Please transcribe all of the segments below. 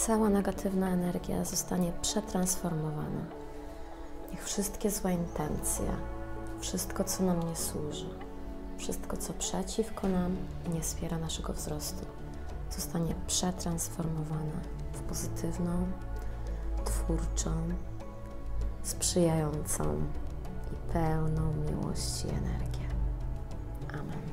cała negatywna energia zostanie przetransformowana. Niech wszystkie złe intencje, wszystko, co nam nie służy, wszystko, co przeciwko nam i nie wspiera naszego wzrostu, zostanie przetransformowane w pozytywną, twórczą, sprzyjającą i pełną miłości energię. Amen.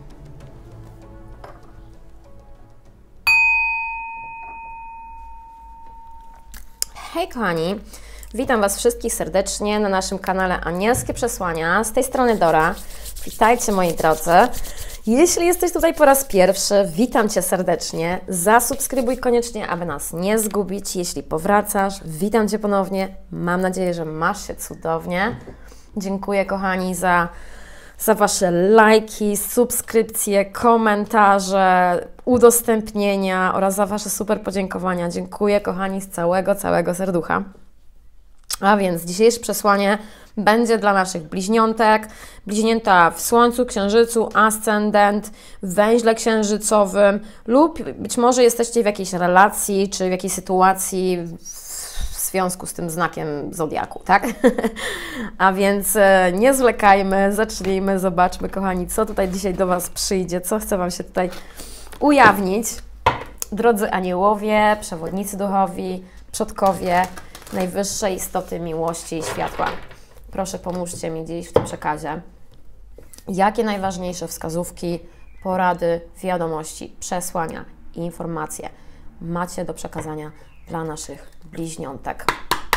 Hej kochani, witam Was wszystkich serdecznie na naszym kanale Anielskie Przesłania. Z tej strony Dora. Witajcie moi drodzy. Jeśli jesteś tutaj po raz pierwszy, witam Cię serdecznie. Zasubskrybuj koniecznie, aby nas nie zgubić. Jeśli powracasz, witam Cię ponownie. Mam nadzieję, że masz się cudownie. Dziękuję kochani za Wasze lajki, subskrypcje, komentarze, udostępnienia oraz za Wasze super podziękowania. Dziękuję kochani z całego serducha. A więc dzisiejsze przesłanie będzie dla naszych bliźniątek. Bliźnięta w Słońcu, Księżycu, Ascendent, w Węźle Księżycowym lub być może jesteście w jakiejś relacji czy w jakiejś sytuacji w związku z tym znakiem zodiaku, tak? A więc nie zwlekajmy, zacznijmy, zobaczmy kochani, co tutaj dzisiaj do Was przyjdzie, co chcę Wam się tutaj ujawnić. Drodzy aniołowie, przewodnicy duchowi, przodkowie, najwyższe istoty miłości i światła. Proszę, pomóżcie mi dziś w tym przekazie. Jakie najważniejsze wskazówki, porady, wiadomości, przesłania i informacje macie do przekazania dla naszych bliźniątek?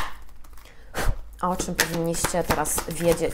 O czym powinniście teraz wiedzieć?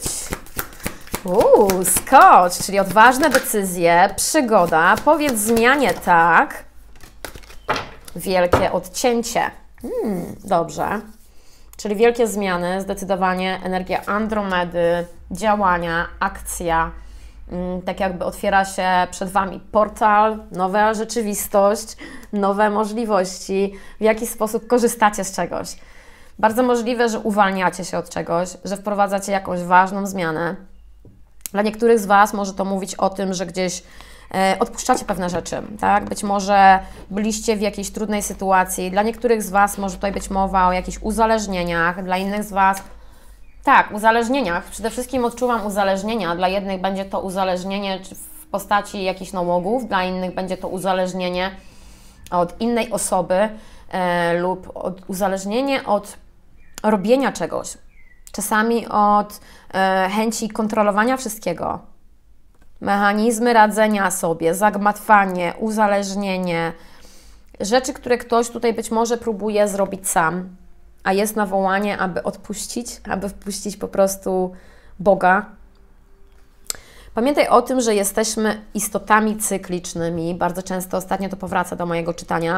Skocz, czyli odważne decyzje, przygoda, powiedz zmianie tak, wielkie odcięcie. Dobrze. Czyli wielkie zmiany, zdecydowanie energia Andromedy, działania, akcja, tak jakby otwiera się przed Wami portal, nowa rzeczywistość, nowe możliwości, w jaki sposób korzystacie z czegoś. Bardzo możliwe, że uwalniacie się od czegoś, że wprowadzacie jakąś ważną zmianę. Dla niektórych z Was może to mówić o tym, że gdzieś odpuszczacie pewne rzeczy, tak? Być może byliście w jakiejś trudnej sytuacji. Dla niektórych z Was może tutaj być mowa o jakichś uzależnieniach, dla innych z Was tak, uzależnieniach. Przede wszystkim odczuwam uzależnienia. Dla jednych będzie to uzależnienie w postaci jakichś nałogów, dla innych będzie to uzależnienie od innej osoby lub uzależnienie od robienia czegoś. Czasami od chęci kontrolowania wszystkiego. Mechanizmy radzenia sobie, zagmatwanie, uzależnienie. Rzeczy, które ktoś tutaj być może próbuje zrobić sam, a jest nawołanie, aby odpuścić, aby wpuścić po prostu Boga. Pamiętaj o tym, że jesteśmy istotami cyklicznymi. Bardzo często ostatnio to powraca do mojego czytania.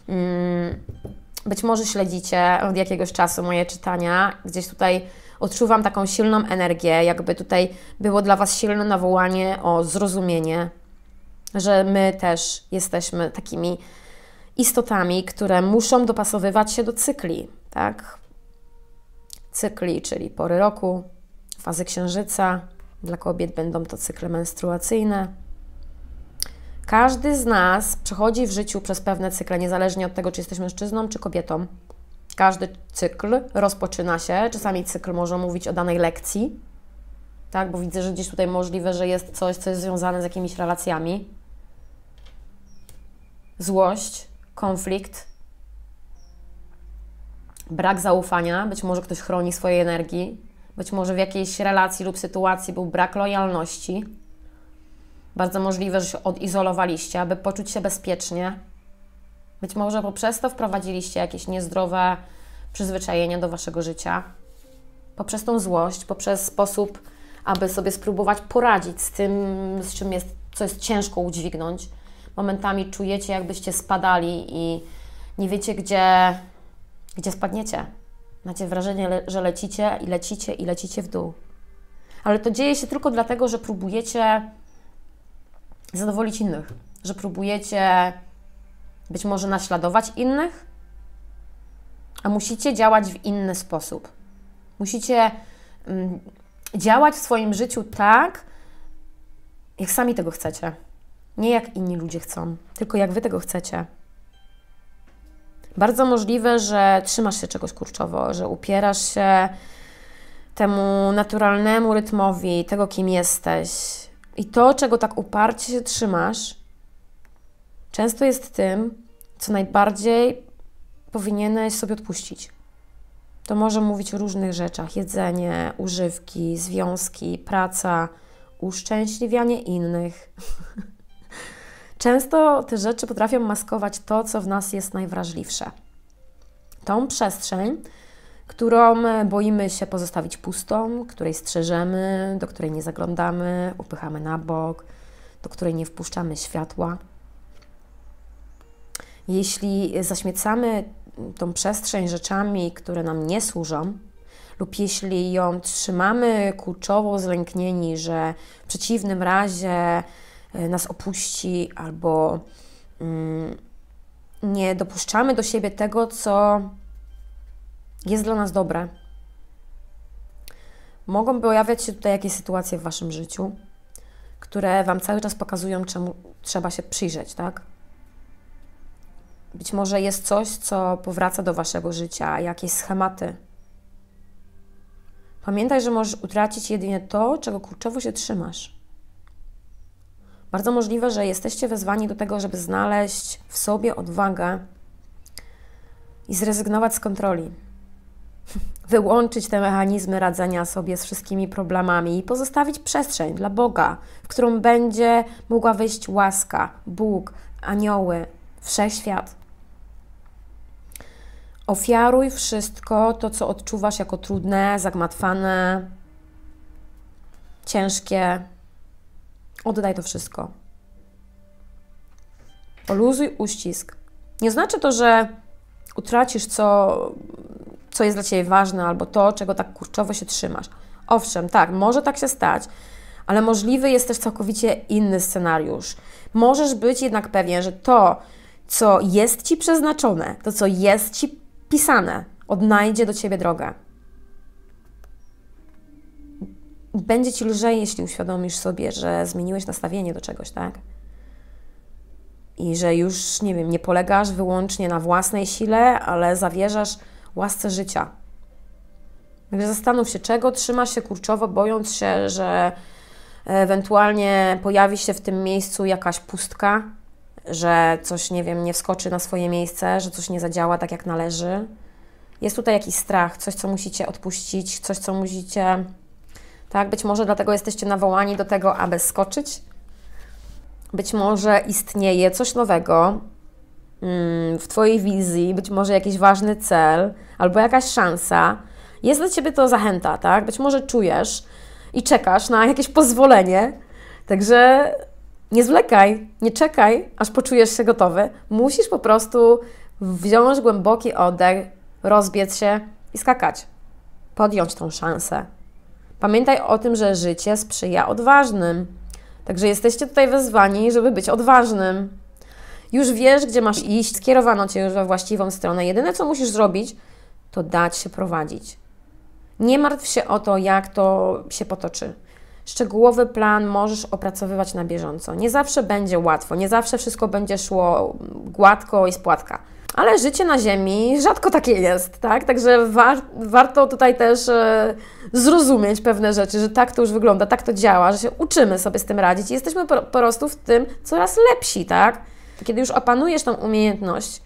Być może śledzicie od jakiegoś czasu moje czytania. Gdzieś tutaj odczuwam taką silną energię, jakby tutaj było dla Was silne nawołanie o zrozumienie, że my też jesteśmy takimi istotami, które muszą dopasowywać się do cykli, tak? Cykli, czyli pory roku, fazy księżyca. Dla kobiet będą to cykle menstruacyjne. Każdy z nas przechodzi w życiu przez pewne cykle, niezależnie od tego, czy jesteś mężczyzną, czy kobietą. Każdy cykl rozpoczyna się. Czasami cykl może mówić o danej lekcji, tak? Bo widzę, że gdzieś tutaj możliwe, że jest coś, co jest związane z jakimiś relacjami. Złość, konflikt, brak zaufania, być może ktoś chroni swojej energii, być może w jakiejś relacji lub sytuacji był brak lojalności. Bardzo możliwe, że się odizolowaliście, aby poczuć się bezpiecznie. Być może poprzez to wprowadziliście jakieś niezdrowe przyzwyczajenia do Waszego życia. Poprzez tą złość, poprzez sposób, aby sobie spróbować poradzić z tym, z czym jest, co jest ciężko udźwignąć. Momentami czujecie, jakbyście spadali i nie wiecie, gdzie spadniecie. Macie wrażenie, że lecicie w dół. Ale to dzieje się tylko dlatego, że próbujecie zadowolić innych. Że próbujecie być może naśladować innych, a musicie działać w inny sposób. Musicie działać w swoim życiu tak, jak sami tego chcecie. Nie jak inni ludzie chcą, tylko jak Wy tego chcecie. Bardzo możliwe, że trzymasz się czegoś kurczowo, że upierasz się temu naturalnemu rytmowi, tego, kim jesteś. I to, czego tak uparcie się trzymasz, często jest tym, co najbardziej powinieneś sobie odpuścić. To może mówić o różnych rzeczach: jedzenie, używki, związki, praca, uszczęśliwianie innych. Często te rzeczy potrafią maskować to, co w nas jest najwrażliwsze. Tą przestrzeń, którą boimy się pozostawić pustą, której strzeżemy, do której nie zaglądamy, upychamy na bok, do której nie wpuszczamy światła. Jeśli zaśmiecamy tą przestrzeń rzeczami, które nam nie służą, lub jeśli ją trzymamy kurczowo zlęknieni, że w przeciwnym razie nas opuści, albo nie dopuszczamy do siebie tego, co jest dla nas dobre, mogą pojawiać się tutaj jakieś sytuacje w Waszym życiu, które Wam cały czas pokazują, czemu trzeba się przyjrzeć, tak? Być może jest coś, co powraca do Waszego życia, jakieś schematy. Pamiętaj, że możesz utracić jedynie to, czego kurczowo się trzymasz. Bardzo możliwe, że jesteście wezwani do tego, żeby znaleźć w sobie odwagę i zrezygnować z kontroli. Wyłączyć te mechanizmy radzenia sobie z wszystkimi problemami i pozostawić przestrzeń dla Boga, w którą będzie mogła wejść łaska, Bóg, anioły, wszechświat. Ofiaruj wszystko to, co odczuwasz jako trudne, zagmatwane, ciężkie. Oddaj to wszystko. Poluzuj uścisk. Nie znaczy to, że utracisz co jest dla Ciebie ważne, albo to, czego tak kurczowo się trzymasz. Owszem, tak, może tak się stać, ale możliwy jest też całkowicie inny scenariusz. Możesz być jednak pewien, że to, co jest Ci przeznaczone, to, co jest Ci pisane, odnajdzie do Ciebie drogę. Będzie Ci lżej, jeśli uświadomisz sobie, że zmieniłeś nastawienie do czegoś, tak? I że już, nie wiem, nie polegasz wyłącznie na własnej sile, ale zawierzasz łasce życia. Także zastanów się, czego trzymasz się kurczowo, bojąc się, że ewentualnie pojawi się w tym miejscu jakaś pustka, że coś, nie wiem, nie wskoczy na swoje miejsce, że coś nie zadziała tak, jak należy. Jest tutaj jakiś strach, coś, co musicie odpuścić, coś, co musicie... Tak, być może dlatego jesteście nawołani do tego, aby skoczyć. Być może istnieje coś nowego w Twojej wizji, być może jakiś ważny cel albo jakaś szansa. Jest dla Ciebie to zachęta, tak? Być może czujesz i czekasz na jakieś pozwolenie. Także nie zwlekaj, nie czekaj, aż poczujesz się gotowy. Musisz po prostu wziąć głęboki oddech, rozbiec się i skakać. Podjąć tą szansę. Pamiętaj o tym, że życie sprzyja odważnym. Także jesteście tutaj wezwani, żeby być odważnym. Już wiesz, gdzie masz iść, skierowano Cię już we właściwą stronę. Jedyne, co musisz zrobić, to dać się prowadzić. Nie martw się o to, jak to się potoczy. Szczegółowy plan możesz opracowywać na bieżąco. Nie zawsze będzie łatwo, nie zawsze wszystko będzie szło gładko i z płatka. Ale życie na ziemi rzadko takie jest, tak? Także warto tutaj też zrozumieć pewne rzeczy, że tak to już wygląda, tak to działa, że się uczymy sobie z tym radzić i jesteśmy po prostu w tym coraz lepsi, tak? Kiedy już opanujesz tą umiejętność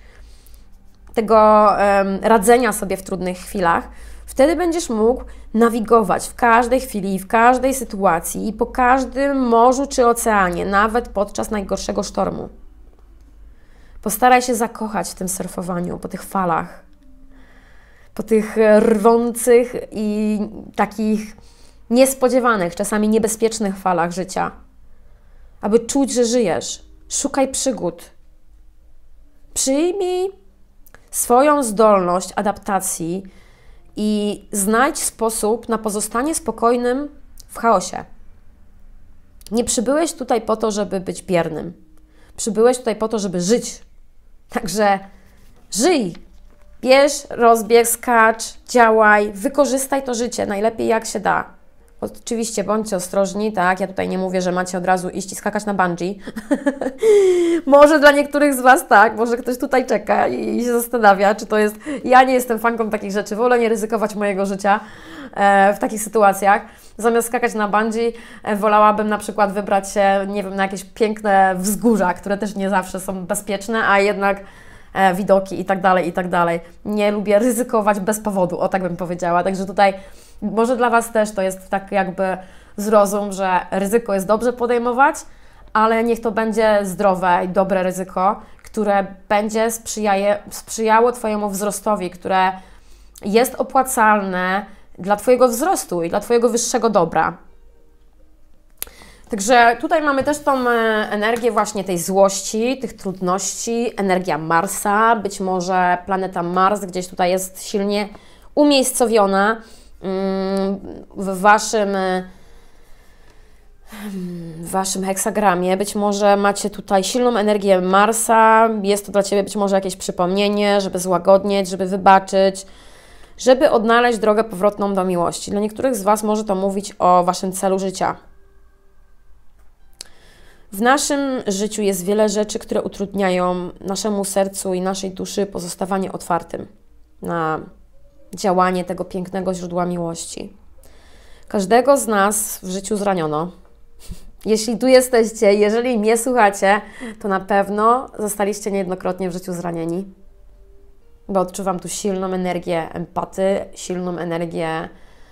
tego radzenia sobie w trudnych chwilach, wtedy będziesz mógł nawigować w każdej chwili, w każdej sytuacji i po każdym morzu czy oceanie, nawet podczas najgorszego sztormu. Postaraj się zakochać w tym surfowaniu, po tych falach, po tych rwących i takich niespodziewanych, czasami niebezpiecznych falach życia. Aby czuć, że żyjesz, szukaj przygód. Przyjmij swoją zdolność adaptacji i znajdź sposób na pozostanie spokojnym w chaosie. Nie przybyłeś tutaj po to, żeby być biernym. Przybyłeś tutaj po to, żeby żyć. Także żyj, bierz, rozbieg, skacz, działaj, wykorzystaj to życie najlepiej jak się da. Oczywiście bądźcie ostrożni, tak? Ja tutaj nie mówię, że macie od razu iść i skakać na bungee. Może dla niektórych z Was tak, może ktoś tutaj czeka i się zastanawia, czy to jest... Ja nie jestem fanką takich rzeczy, wolę nie ryzykować mojego życia w takich sytuacjach. Zamiast skakać na bungee, wolałabym na przykład wybrać się, nie wiem, na jakieś piękne wzgórza, które też nie zawsze są bezpieczne, a jednak widoki i tak dalej, i tak dalej. Nie lubię ryzykować bez powodu, o tak bym powiedziała. Także tutaj może dla Was też to jest tak jakby zrozum, że ryzyko jest dobrze podejmować, ale niech to będzie zdrowe i dobre ryzyko, które będzie sprzyjało Twojemu wzrostowi, które jest opłacalne dla Twojego wzrostu i dla Twojego wyższego dobra. Także tutaj mamy też tą energię właśnie tej złości, tych trudności, energia Marsa, być może planeta Mars gdzieś tutaj jest silnie umiejscowiona w Waszym heksagramie. Być może macie tutaj silną energię Marsa, jest to dla Ciebie być może jakieś przypomnienie, żeby złagodnieć, żeby wybaczyć, żeby odnaleźć drogę powrotną do miłości. Dla niektórych z Was może to mówić o Waszym celu życia. W naszym życiu jest wiele rzeczy, które utrudniają naszemu sercu i naszej duszy pozostawanie otwartym na działanie tego pięknego źródła miłości. Każdego z nas w życiu zraniono. Jeśli tu jesteście, jeżeli mnie słuchacie, to na pewno zostaliście niejednokrotnie w życiu zranieni. Bo odczuwam tu silną energię empatii, silną energię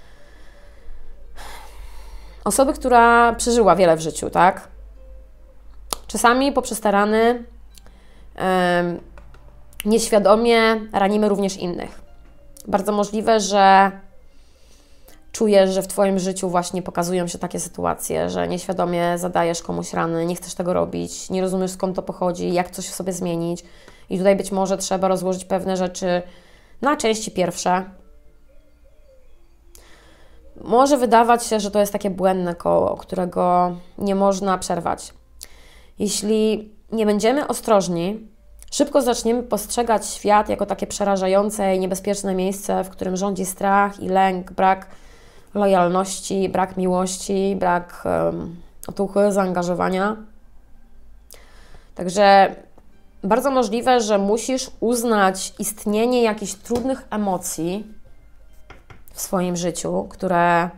osoby, która przeżyła wiele w życiu, tak? Czasami poprzez te rany nieświadomie ranimy również innych. Bardzo możliwe, że czujesz, że w Twoim życiu właśnie pokazują się takie sytuacje, że nieświadomie zadajesz komuś rany, nie chcesz tego robić, nie rozumiesz, skąd to pochodzi, jak coś w sobie zmienić. I tutaj być może trzeba rozłożyć pewne rzeczy na części pierwsze. Może wydawać się, że to jest takie błędne koło, którego nie można przerwać. Jeśli nie będziemy ostrożni, szybko zaczniemy postrzegać świat jako takie przerażające i niebezpieczne miejsce, w którym rządzi strach i lęk, brak lojalności, brak miłości, brak otuchy, zaangażowania. Także bardzo możliwe, że musisz uznać istnienie jakichś trudnych emocji w swoim życiu, które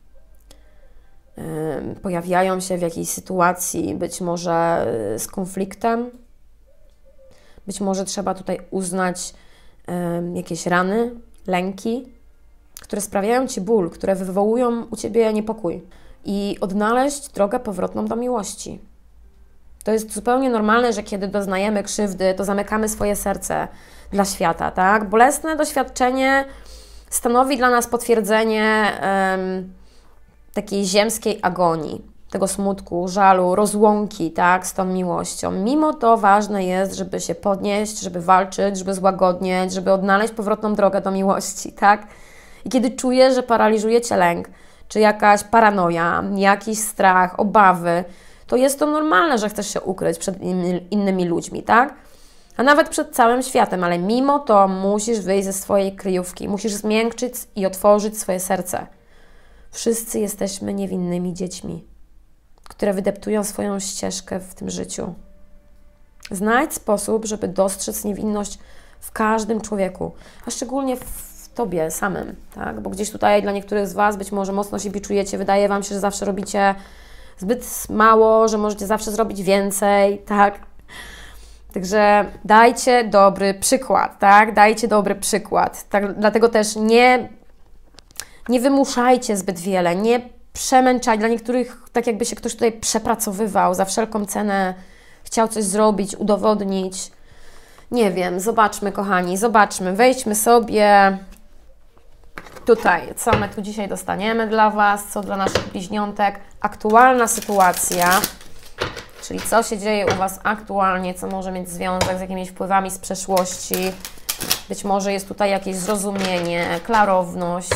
pojawiają się w jakiejś sytuacji, być może z konfliktem. Być może trzeba tutaj uznać jakieś rany, lęki, które sprawiają Ci ból, które wywołują u Ciebie niepokój i odnaleźć drogę powrotną do miłości. To jest zupełnie normalne, że kiedy doznajemy krzywdy, to zamykamy swoje serce dla świata, tak? Bolesne doświadczenie stanowi dla nas potwierdzenie takiej ziemskiej agonii, tego smutku, żalu, rozłąki, tak, z tą miłością. Mimo to ważne jest, żeby się podnieść, żeby walczyć, żeby złagodnieć, żeby odnaleźć powrotną drogę do miłości, tak? I kiedy czujesz, że paraliżuje Cię lęk, czy jakaś paranoja, jakiś strach, obawy, to jest to normalne, że chcesz się ukryć przed innymi ludźmi, tak? A nawet przed całym światem, ale mimo to musisz wyjść ze swojej kryjówki, musisz zmiękczyć i otworzyć swoje serce. Wszyscy jesteśmy niewinnymi dziećmi, które wydeptują swoją ścieżkę w tym życiu. Znajdź sposób, żeby dostrzec niewinność w każdym człowieku, a szczególnie w Tobie samym, tak? Bo gdzieś tutaj dla niektórych z Was być może mocno się biczujecie, wydaje Wam się, że zawsze robicie zbyt mało, że możecie zawsze zrobić więcej, tak? Także dajcie dobry przykład, tak? Dajcie dobry przykład. Tak, dlatego też nie wymuszajcie zbyt wiele, nie przemęczaj. Dla niektórych tak jakby się ktoś tutaj przepracowywał, za wszelką cenę chciał coś zrobić, udowodnić. Nie wiem, zobaczmy kochani, zobaczmy, wejdźmy sobie tutaj, co my tu dzisiaj dostaniemy dla Was, co dla naszych bliźniątek. Aktualna sytuacja, czyli co się dzieje u Was aktualnie, co może mieć związek z jakimiś wpływami z przeszłości. Być może jest tutaj jakieś zrozumienie, klarowność.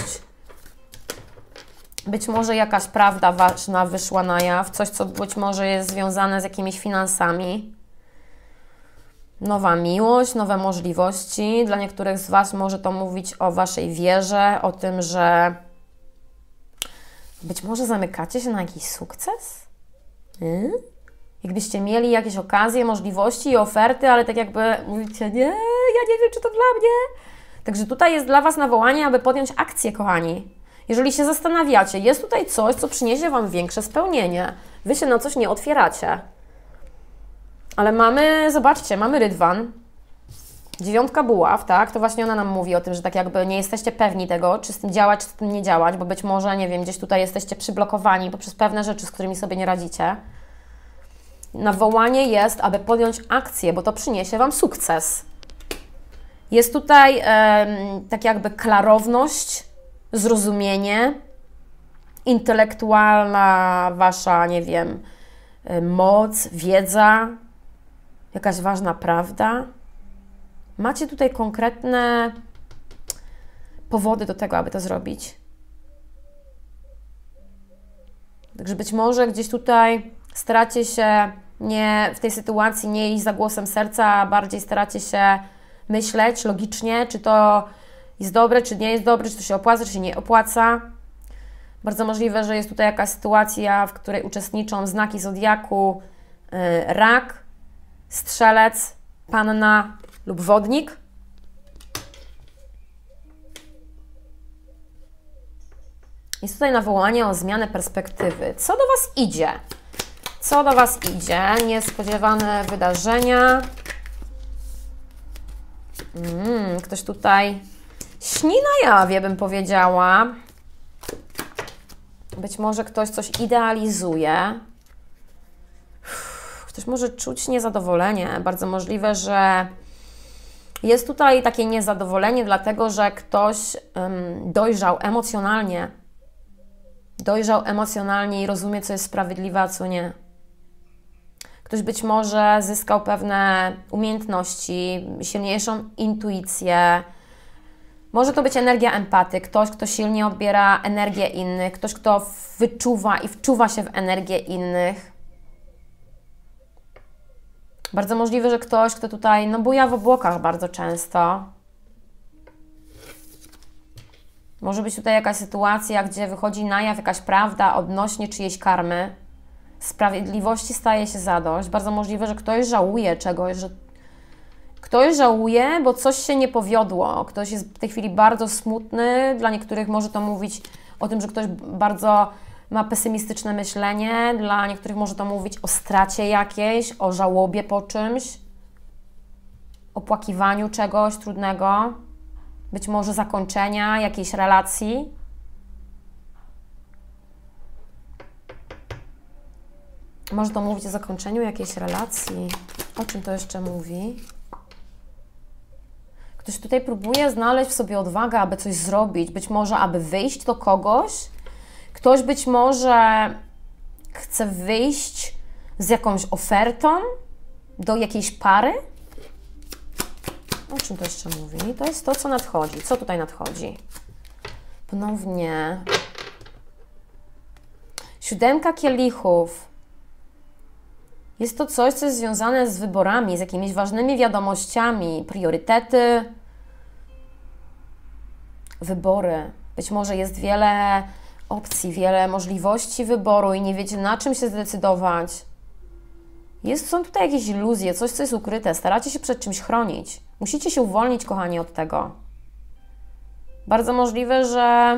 Być może jakaś prawda ważna wyszła na jaw, coś, co być może jest związane z jakimiś finansami. Nowa miłość, nowe możliwości. Dla niektórych z Was może to mówić o Waszej wierze, o tym, że Być może zamykacie się na jakiś sukces? Jakbyście mieli jakieś okazje, możliwości i oferty, ale tak jakby mówicie, nie, ja nie wiem, czy to dla mnie. Także tutaj jest dla Was nawołanie, aby podjąć akcję, kochani. Jeżeli się zastanawiacie, jest tutaj coś, co przyniesie Wam większe spełnienie. Wy się na coś nie otwieracie. Ale mamy, zobaczcie, mamy rydwan. 9 buław, tak? To właśnie ona nam mówi o tym, że tak jakby nie jesteście pewni tego, czy z tym działać, czy z tym nie działać, bo być może, nie wiem, gdzieś tutaj jesteście przyblokowani poprzez pewne rzeczy, z którymi sobie nie radzicie. Nawołanie jest, aby podjąć akcję, bo to przyniesie Wam sukces. Jest tutaj tak jakby klarowność, zrozumienie, intelektualna Wasza, nie wiem, moc, wiedza, jakaś ważna prawda. Macie tutaj konkretne powody do tego, aby to zrobić. Także być może gdzieś tutaj staracie się nie w tej sytuacji nie iść za głosem serca, a bardziej staracie się myśleć logicznie, czy to jest dobre, czy nie jest dobre, czy to się opłaca, czy się nie opłaca. Bardzo możliwe, że jest tutaj jakaś sytuacja, w której uczestniczą znaki zodiaku rak, strzelec, panna lub wodnik. Jest tutaj nawołanie o zmianę perspektywy. Co do Was idzie? Co do Was idzie? Niespodziewane wydarzenia. Ktoś tutaj śni na jawie, bym powiedziała. Być może ktoś coś idealizuje. Ktoś może czuć niezadowolenie. Bardzo możliwe, że jest tutaj takie niezadowolenie, dlatego że ktoś dojrzał emocjonalnie. Dojrzał emocjonalnie i rozumie, co jest sprawiedliwe, a co nie. Ktoś być może zyskał pewne umiejętności, silniejszą intuicję. Może to być energia empaty, ktoś, kto silnie odbiera energię innych, ktoś, kto wyczuwa i wczuwa się w energię innych. Bardzo możliwe, że ktoś, kto tutaj buja w obłokach bardzo często. Może być tutaj jakaś sytuacja, gdzie wychodzi na jaw jakaś prawda odnośnie czyjejś karmy. Sprawiedliwości staje się zadość. Bardzo możliwe, że ktoś żałuje czegoś, że ktoś żałuje, bo coś się nie powiodło. Ktoś jest w tej chwili bardzo smutny. Dla niektórych może to mówić o tym, że ktoś bardzo ma pesymistyczne myślenie. Dla niektórych może to mówić o stracie jakiejś, o żałobie po czymś, o płakiwaniu czegoś trudnego, być może zakończenia jakiejś relacji. Może to mówić o zakończeniu jakiejś relacji. O czym to jeszcze mówi? Ktoś tutaj próbuje znaleźć w sobie odwagę, aby coś zrobić. Być może, aby wyjść do kogoś. Ktoś być może chce wyjść z jakąś ofertą do jakiejś pary. O czym to jeszcze mówi? To jest to, co nadchodzi. Co tutaj nadchodzi? Ponownie. 7 kielichów. Jest to coś, co jest związane z wyborami, z jakimiś ważnymi wiadomościami, priorytety, wybory. Być może jest wiele opcji, wiele możliwości wyboru i nie wiecie, na czym się zdecydować. Są tutaj jakieś iluzje, coś, co jest ukryte. Staracie się przed czymś chronić. Musicie się uwolnić, kochani, od tego. Bardzo możliwe, że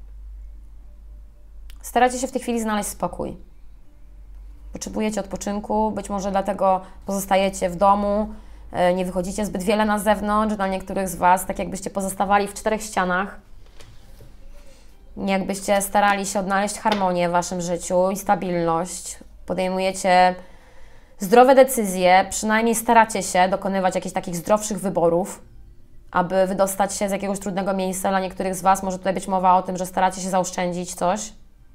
staracie się w tej chwili znaleźć spokój. Potrzebujecie odpoczynku, być może dlatego pozostajecie w domu, nie wychodzicie zbyt wiele na zewnątrz. Dla niektórych z Was, tak jakbyście pozostawali w 4 ścianach, jakbyście starali się odnaleźć harmonię w Waszym życiu i stabilność. Podejmujecie zdrowe decyzje, przynajmniej staracie się dokonywać jakichś takich zdrowszych wyborów, aby wydostać się z jakiegoś trudnego miejsca. Dla niektórych z Was może tutaj być mowa o tym, że staracie się zaoszczędzić coś.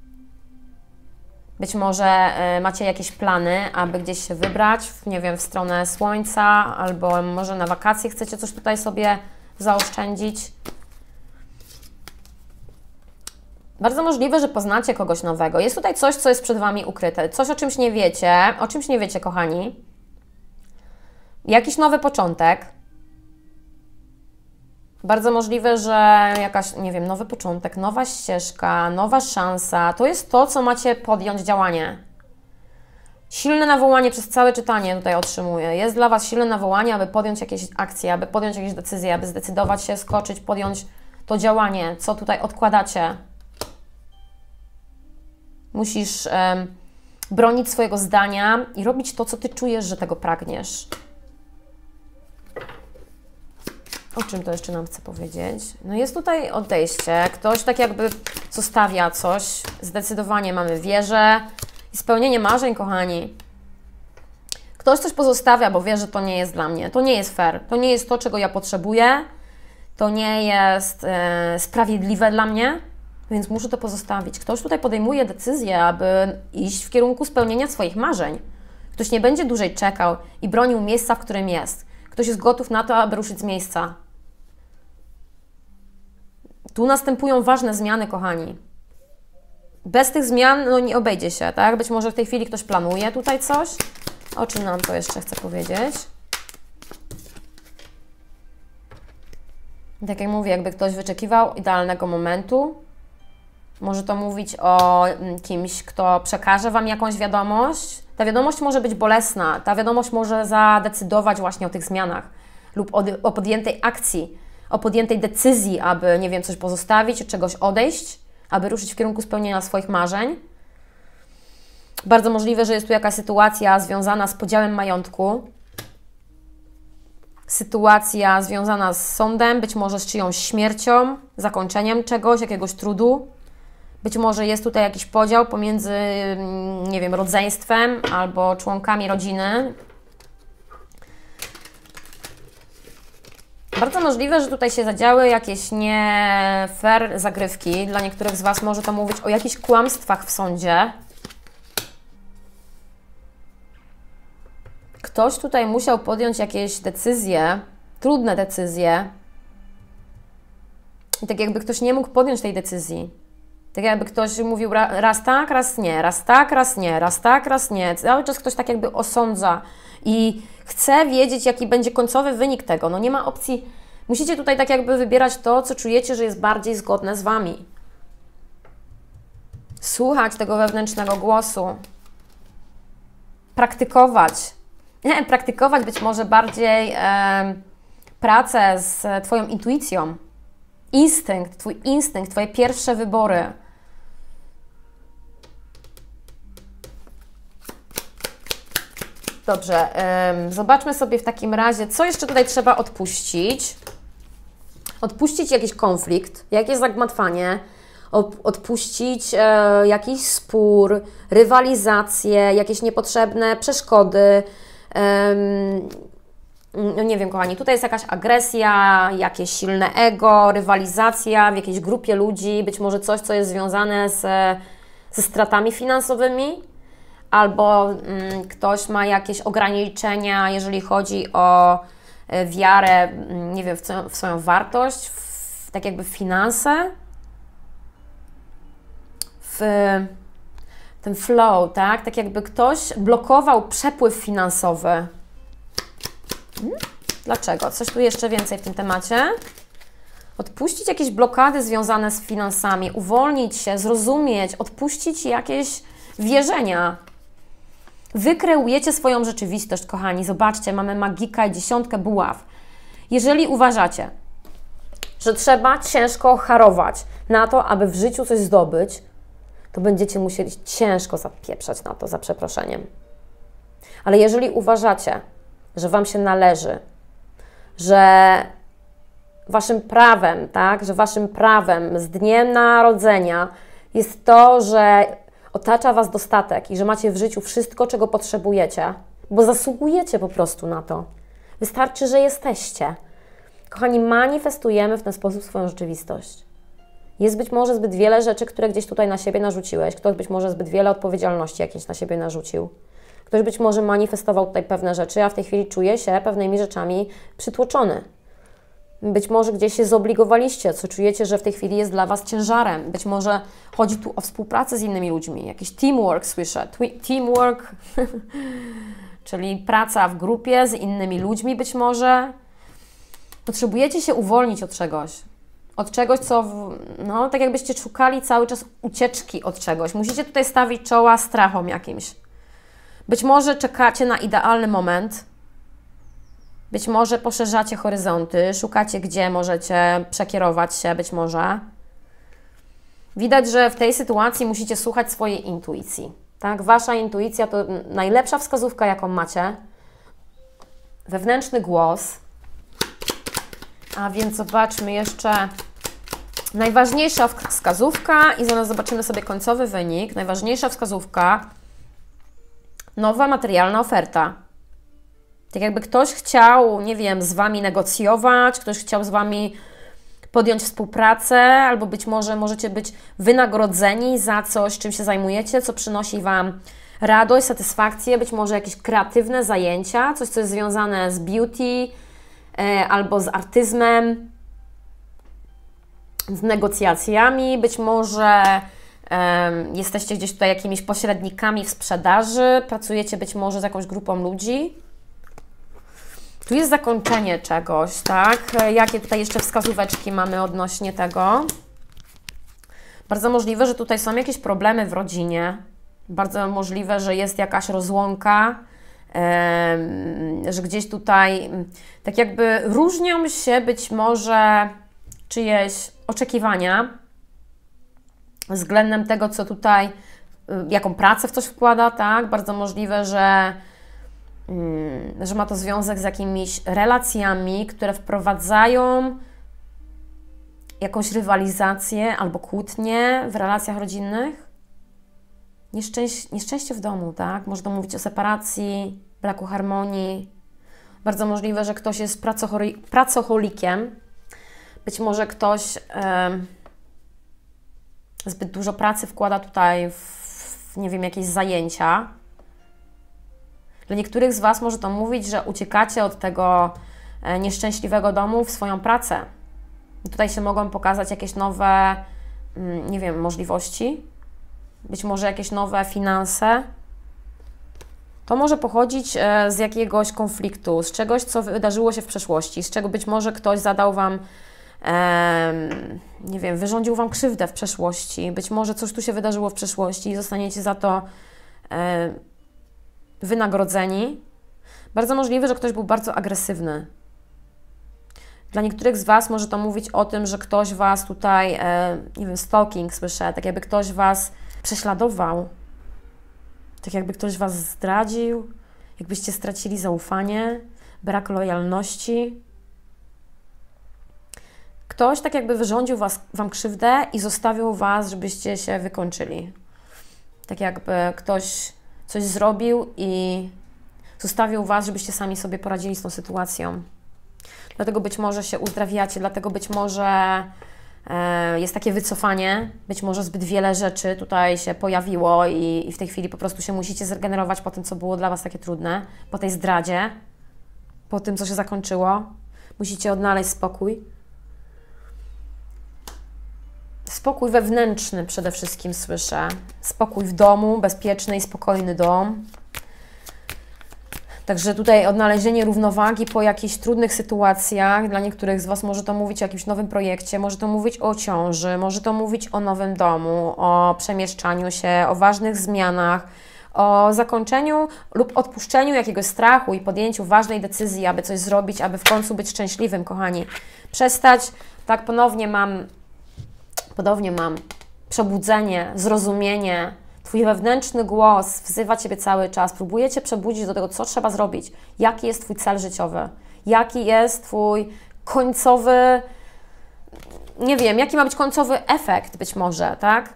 Być może macie jakieś plany, aby gdzieś się wybrać, nie wiem, w stronę słońca, albo może na wakacje chcecie coś tutaj sobie zaoszczędzić. Bardzo możliwe, że poznacie kogoś nowego. Jest tutaj coś, co jest przed Wami ukryte. Coś, o czymś nie wiecie, kochani. Jakiś nowy początek. Bardzo możliwe, że jakaś, nie wiem, nowy początek, nowa ścieżka, nowa szansa, to jest to, co macie podjąć działanie. Silne nawołanie przez całe czytanie tutaj otrzymuję. Jest dla Was silne nawołanie, aby podjąć jakieś akcje, aby podjąć jakieś decyzje, aby zdecydować się, skoczyć, podjąć to działanie, co tutaj odkładacie. Musisz bronić swojego zdania i robić to, co Ty czujesz, że tego pragniesz. O czym to jeszcze nam chce powiedzieć? No jest tutaj odejście. Ktoś tak jakby zostawia coś. Zdecydowanie mamy wieżę i spełnienie marzeń, kochani. Ktoś coś pozostawia, bo wie, że to nie jest dla mnie. To nie jest fair. To nie jest to, czego ja potrzebuję. To nie jest sprawiedliwe dla mnie, więc muszę to pozostawić. Ktoś tutaj podejmuje decyzję, aby iść w kierunku spełnienia swoich marzeń. Ktoś nie będzie dłużej czekał i bronił miejsca, w którym jest. Ktoś jest gotów na to, aby ruszyć z miejsca. Tu następują ważne zmiany, kochani. Bez tych zmian no, nie obejdzie się, tak? Być może w tej chwili ktoś planuje tutaj coś. O czym nam to jeszcze chce powiedzieć? Tak jak mówię, jakby ktoś wyczekiwał idealnego momentu. Może to mówić o kimś, kto przekaże Wam jakąś wiadomość. Ta wiadomość może być bolesna. Ta wiadomość może zadecydować właśnie o tych zmianach lub o podjętej akcji, o podjętej decyzji, aby, nie wiem, coś pozostawić, od czegoś odejść, aby ruszyć w kierunku spełnienia swoich marzeń. Bardzo możliwe, że jest tu jakaś sytuacja związana z podziałem majątku. Sytuacja związana z sądem, być może z czyjąś śmiercią, zakończeniem czegoś, jakiegoś trudu. Być może jest tutaj jakiś podział pomiędzy, nie wiem, rodzeństwem albo członkami rodziny. Bardzo możliwe, że tutaj się zadziały jakieś nie fair zagrywki. Dla niektórych z Was może to mówić o jakichś kłamstwach w sądzie. Ktoś tutaj musiał podjąć jakieś decyzje, trudne decyzje. I tak jakby ktoś nie mógł podjąć tej decyzji. Tak jakby ktoś mówił raz tak, raz nie, raz tak, raz nie, raz tak, raz nie. Cały czas ktoś tak jakby osądza i chce wiedzieć, jaki będzie końcowy wynik tego. No nie ma opcji. Musicie tutaj tak jakby wybierać to, co czujecie, że jest bardziej zgodne z Wami. Słuchać tego wewnętrznego głosu. Praktykować. Nie, praktykować być może bardziej pracę z Twoją intuicją. Instynkt, Twój instynkt, Twoje pierwsze wybory. Dobrze, zobaczmy sobie w takim razie, co jeszcze tutaj trzeba odpuścić. Odpuścić jakiś konflikt, jakieś zagmatwanie, odpuścić jakiś spór, rywalizację, jakieś niepotrzebne przeszkody. No nie wiem, kochani, tutaj jest jakaś agresja, jakieś silne ego, rywalizacja w jakiejś grupie ludzi, być może coś, co jest związane ze stratami finansowymi, albo ktoś ma jakieś ograniczenia, jeżeli chodzi o wiarę, nie wiem, w swoją wartość, tak jakby w finanse, w ten flow, tak? Tak jakby ktoś blokował przepływ finansowy. Dlaczego? Coś tu jeszcze więcej w tym temacie. Odpuścić jakieś blokady związane z finansami, uwolnić się, zrozumieć, odpuścić jakieś wierzenia. Wy kreujecie swoją rzeczywistość, kochani. Zobaczcie, mamy magika i 10 buław. Jeżeli uważacie, że trzeba ciężko harować na to, aby w życiu coś zdobyć, to będziecie musieli ciężko zapieprzać na to, za przeproszeniem. Ale jeżeli uważacie, że Wam się należy, że Waszym prawem, tak, że Waszym prawem z dniem narodzenia jest to, że otacza Was dostatek i że macie w życiu wszystko, czego potrzebujecie, bo zasługujecie po prostu na to. Wystarczy, że jesteście. Kochani, manifestujemy w ten sposób swoją rzeczywistość. Jest być może zbyt wiele rzeczy, które gdzieś tutaj na siebie narzuciłeś. Ktoś być może zbyt wiele odpowiedzialności jakieś na siebie narzucił. Ktoś być może manifestował tutaj pewne rzeczy, a w tej chwili czuje się pewnymi rzeczami przytłoczony. Być może gdzieś się zobligowaliście, co czujecie, że w tej chwili jest dla Was ciężarem. Być może chodzi tu o współpracę z innymi ludźmi. Jakiś teamwork słyszę. Teamwork, czyli praca w grupie z innymi ludźmi być może. Potrzebujecie się uwolnić od czegoś, co, no, tak jakbyście szukali cały czas ucieczki od czegoś. Musicie tutaj stawić czoła strachom jakimś. Być może czekacie na idealny moment, być może poszerzacie horyzonty, szukacie, gdzie możecie przekierować się, być może. Widać, że w tej sytuacji musicie słuchać swojej intuicji. Tak? Wasza intuicja to najlepsza wskazówka, jaką macie. Wewnętrzny głos. A więc zobaczmy jeszcze najważniejsza wskazówka i zaraz zobaczymy sobie końcowy wynik. Najważniejsza wskazówka, nowa materialna oferta. Tak jakby ktoś chciał, nie wiem, z Wami negocjować, ktoś chciał z Wami podjąć współpracę, albo być może możecie być wynagrodzeni za coś, czym się zajmujecie, co przynosi Wam radość, satysfakcję, być może jakieś kreatywne zajęcia, coś, co jest związane z beauty, albo z artyzmem, z negocjacjami, być może jesteście gdzieś tutaj jakimiś pośrednikami w sprzedaży, pracujecie być może z jakąś grupą ludzi. Tu jest zakończenie czegoś, tak? Jakie tutaj jeszcze wskazóweczki mamy odnośnie tego? Bardzo możliwe, że tutaj są jakieś problemy w rodzinie. Bardzo możliwe, że jest jakaś rozłąka, że gdzieś tutaj tak jakby różnią się być może czyjeś oczekiwania względem tego, co tutaj, jaką pracę w coś wkłada, tak? Bardzo możliwe, że ma to związek z jakimiś relacjami, które wprowadzają jakąś rywalizację albo kłótnię w relacjach rodzinnych. Nieszczęście w domu, tak? Można mówić o separacji, braku harmonii. Bardzo możliwe, że ktoś jest pracocholikiem. Być może ktoś zbyt dużo pracy wkłada tutaj w nie wiem, jakieś zajęcia. Dla niektórych z Was może to mówić, że uciekacie od tego nieszczęśliwego domu w swoją pracę. I tutaj się mogą pokazać jakieś nowe, nie wiem, możliwości, być może jakieś nowe finanse. To może pochodzić z jakiegoś konfliktu, z czegoś, co wydarzyło się w przeszłości, z czego być może ktoś zadał Wam, nie wiem, wyrządził Wam krzywdę w przeszłości, być może coś tu się wydarzyło w przeszłości i zostaniecie za to wynagrodzeni. Bardzo możliwe, że ktoś był bardzo agresywny. Dla niektórych z Was może to mówić o tym, że ktoś Was tutaj, nie wiem, stalking słyszę, tak jakby ktoś Was prześladował, tak jakby ktoś Was zdradził, jakbyście stracili zaufanie, brak lojalności. Ktoś tak jakby wyrządził Wam krzywdę i zostawił Was, żebyście się wykończyli. Tak jakby ktoś coś zrobił i zostawił Was, żebyście sami sobie poradzili z tą sytuacją. Dlatego być może się uzdrawiacie, dlatego być może jest takie wycofanie, być może zbyt wiele rzeczy tutaj się pojawiło i w tej chwili po prostu się musicie zregenerować po tym, co było dla Was takie trudne, po tej zdradzie, po tym, co się zakończyło. Musicie odnaleźć spokój. Spokój wewnętrzny przede wszystkim słyszę. Spokój w domu, bezpieczny i spokojny dom. Także tutaj odnalezienie równowagi po jakichś trudnych sytuacjach. Dla niektórych z Was może to mówić o jakimś nowym projekcie, może to mówić o ciąży, może to mówić o nowym domu, o przemieszczaniu się, o ważnych zmianach, o zakończeniu lub odpuszczeniu jakiegoś strachu i podjęciu ważnej decyzji, aby coś zrobić, aby w końcu być szczęśliwym, kochani. Przestać, tak ponownie mam przebudzenie, zrozumienie. Twój wewnętrzny głos wzywa Ciebie cały czas. Próbuje Cię przebudzić do tego, co trzeba zrobić. Jaki jest Twój cel życiowy? Jaki jest Twój końcowy, nie wiem, jaki ma być końcowy efekt być może, tak?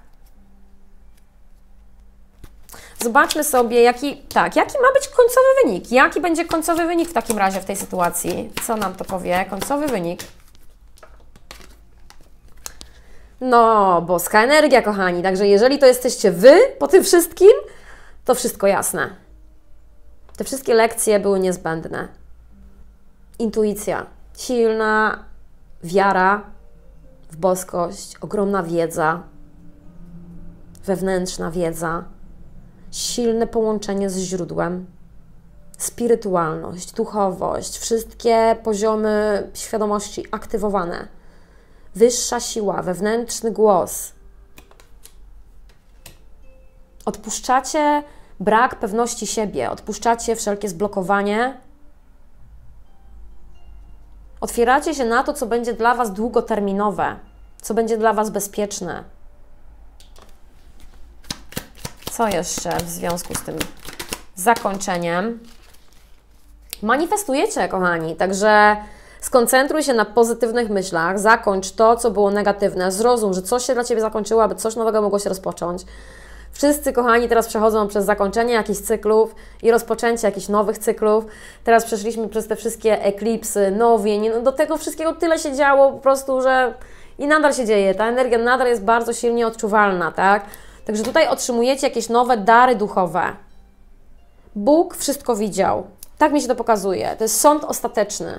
Zobaczmy sobie, jaki ma być końcowy wynik. Jaki będzie końcowy wynik w takim razie w tej sytuacji? Co nam to powie? Końcowy wynik. No, boska energia, kochani. Także jeżeli to jesteście Wy po tym wszystkim, to wszystko jasne. Te wszystkie lekcje były niezbędne. Intuicja, silna wiara w boskość, ogromna wiedza, wewnętrzna wiedza, silne połączenie z źródłem. spirytualność, duchowość, wszystkie poziomy świadomości aktywowane, wyższa siła, wewnętrzny głos. Odpuszczacie brak pewności siebie, odpuszczacie wszelkie zblokowanie. Otwieracie się na to, co będzie dla Was długoterminowe, co będzie dla Was bezpieczne. Co jeszcze w związku z tym zakończeniem? Manifestujecie, kochani, także skoncentruj się na pozytywnych myślach, zakończ to, co było negatywne, zrozum, że coś się dla Ciebie zakończyło, aby coś nowego mogło się rozpocząć. Wszyscy, kochani, teraz przechodzą przez zakończenie jakichś cyklów i rozpoczęcie jakichś nowych cyklów. Teraz przeszliśmy przez te wszystkie eklipsy, nowień, no do tego wszystkiego tyle się działo po prostu, że i nadal się dzieje. Ta energia nadal jest bardzo silnie odczuwalna, tak? Także tutaj otrzymujecie jakieś nowe dary duchowe. Bóg wszystko widział. Tak mi się to pokazuje. To jest sąd ostateczny.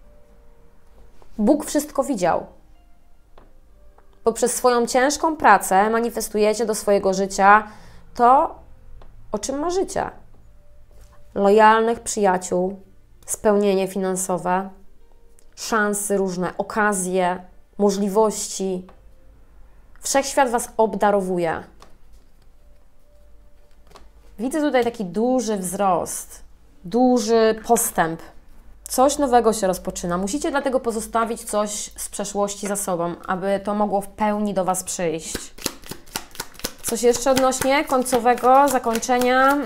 Bóg wszystko widział. Poprzez swoją ciężką pracę manifestujecie do swojego życia to, o czym marzycie. Lojalnych przyjaciół, spełnienie finansowe, szanse różne, okazje, możliwości. Wszechświat Was obdarowuje. Widzę tutaj taki duży wzrost, duży postęp. Coś nowego się rozpoczyna. Musicie dlatego pozostawić coś z przeszłości za sobą, aby to mogło w pełni do Was przyjść. Coś jeszcze odnośnie końcowego zakończenia.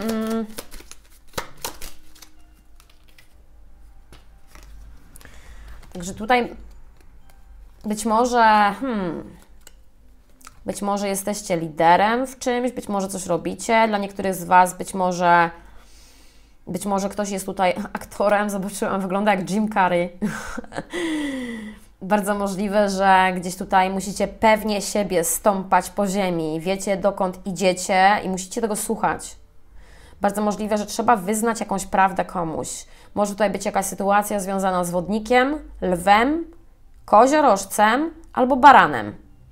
Także tutaj być może jesteście liderem w czymś, być może coś robicie. Dla niektórych z Was być może ktoś jest tutaj aktorem, zobaczyłam, wygląda jak Jim Carrey. Bardzo możliwe, że gdzieś tutaj musicie pewnie siebie stąpać po ziemi. Wiecie, dokąd idziecie i musicie tego słuchać. Bardzo możliwe, że trzeba wyznać jakąś prawdę komuś. Może tutaj być jakaś sytuacja związana z wodnikiem, lwem, koziorożcem albo baranem.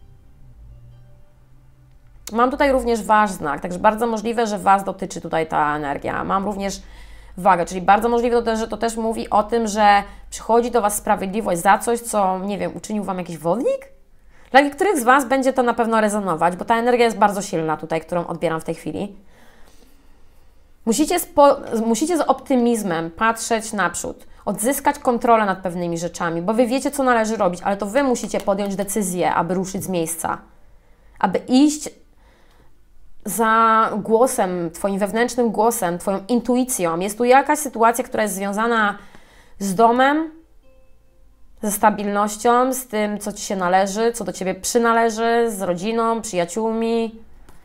Mam tutaj również wasz znak, także bardzo możliwe, że Was dotyczy tutaj ta energia. Mam również wagę, czyli bardzo możliwe, że to też mówi o tym, że przychodzi do Was sprawiedliwość za coś, co, nie wiem, uczynił Wam jakiś wodnik? Dla niektórych z Was będzie to na pewno rezonować, bo ta energia jest bardzo silna tutaj, którą odbieram w tej chwili. Musicie z optymizmem patrzeć naprzód, odzyskać kontrolę nad pewnymi rzeczami, bo Wy wiecie, co należy robić, ale to Wy musicie podjąć decyzję, aby ruszyć z miejsca, aby iść za głosem, Twoim wewnętrznym głosem, Twoją intuicją. Jest tu jakaś sytuacja, która jest związana z domem, ze stabilnością, z tym, co Ci się należy, co do Ciebie przynależy, z rodziną, przyjaciółmi.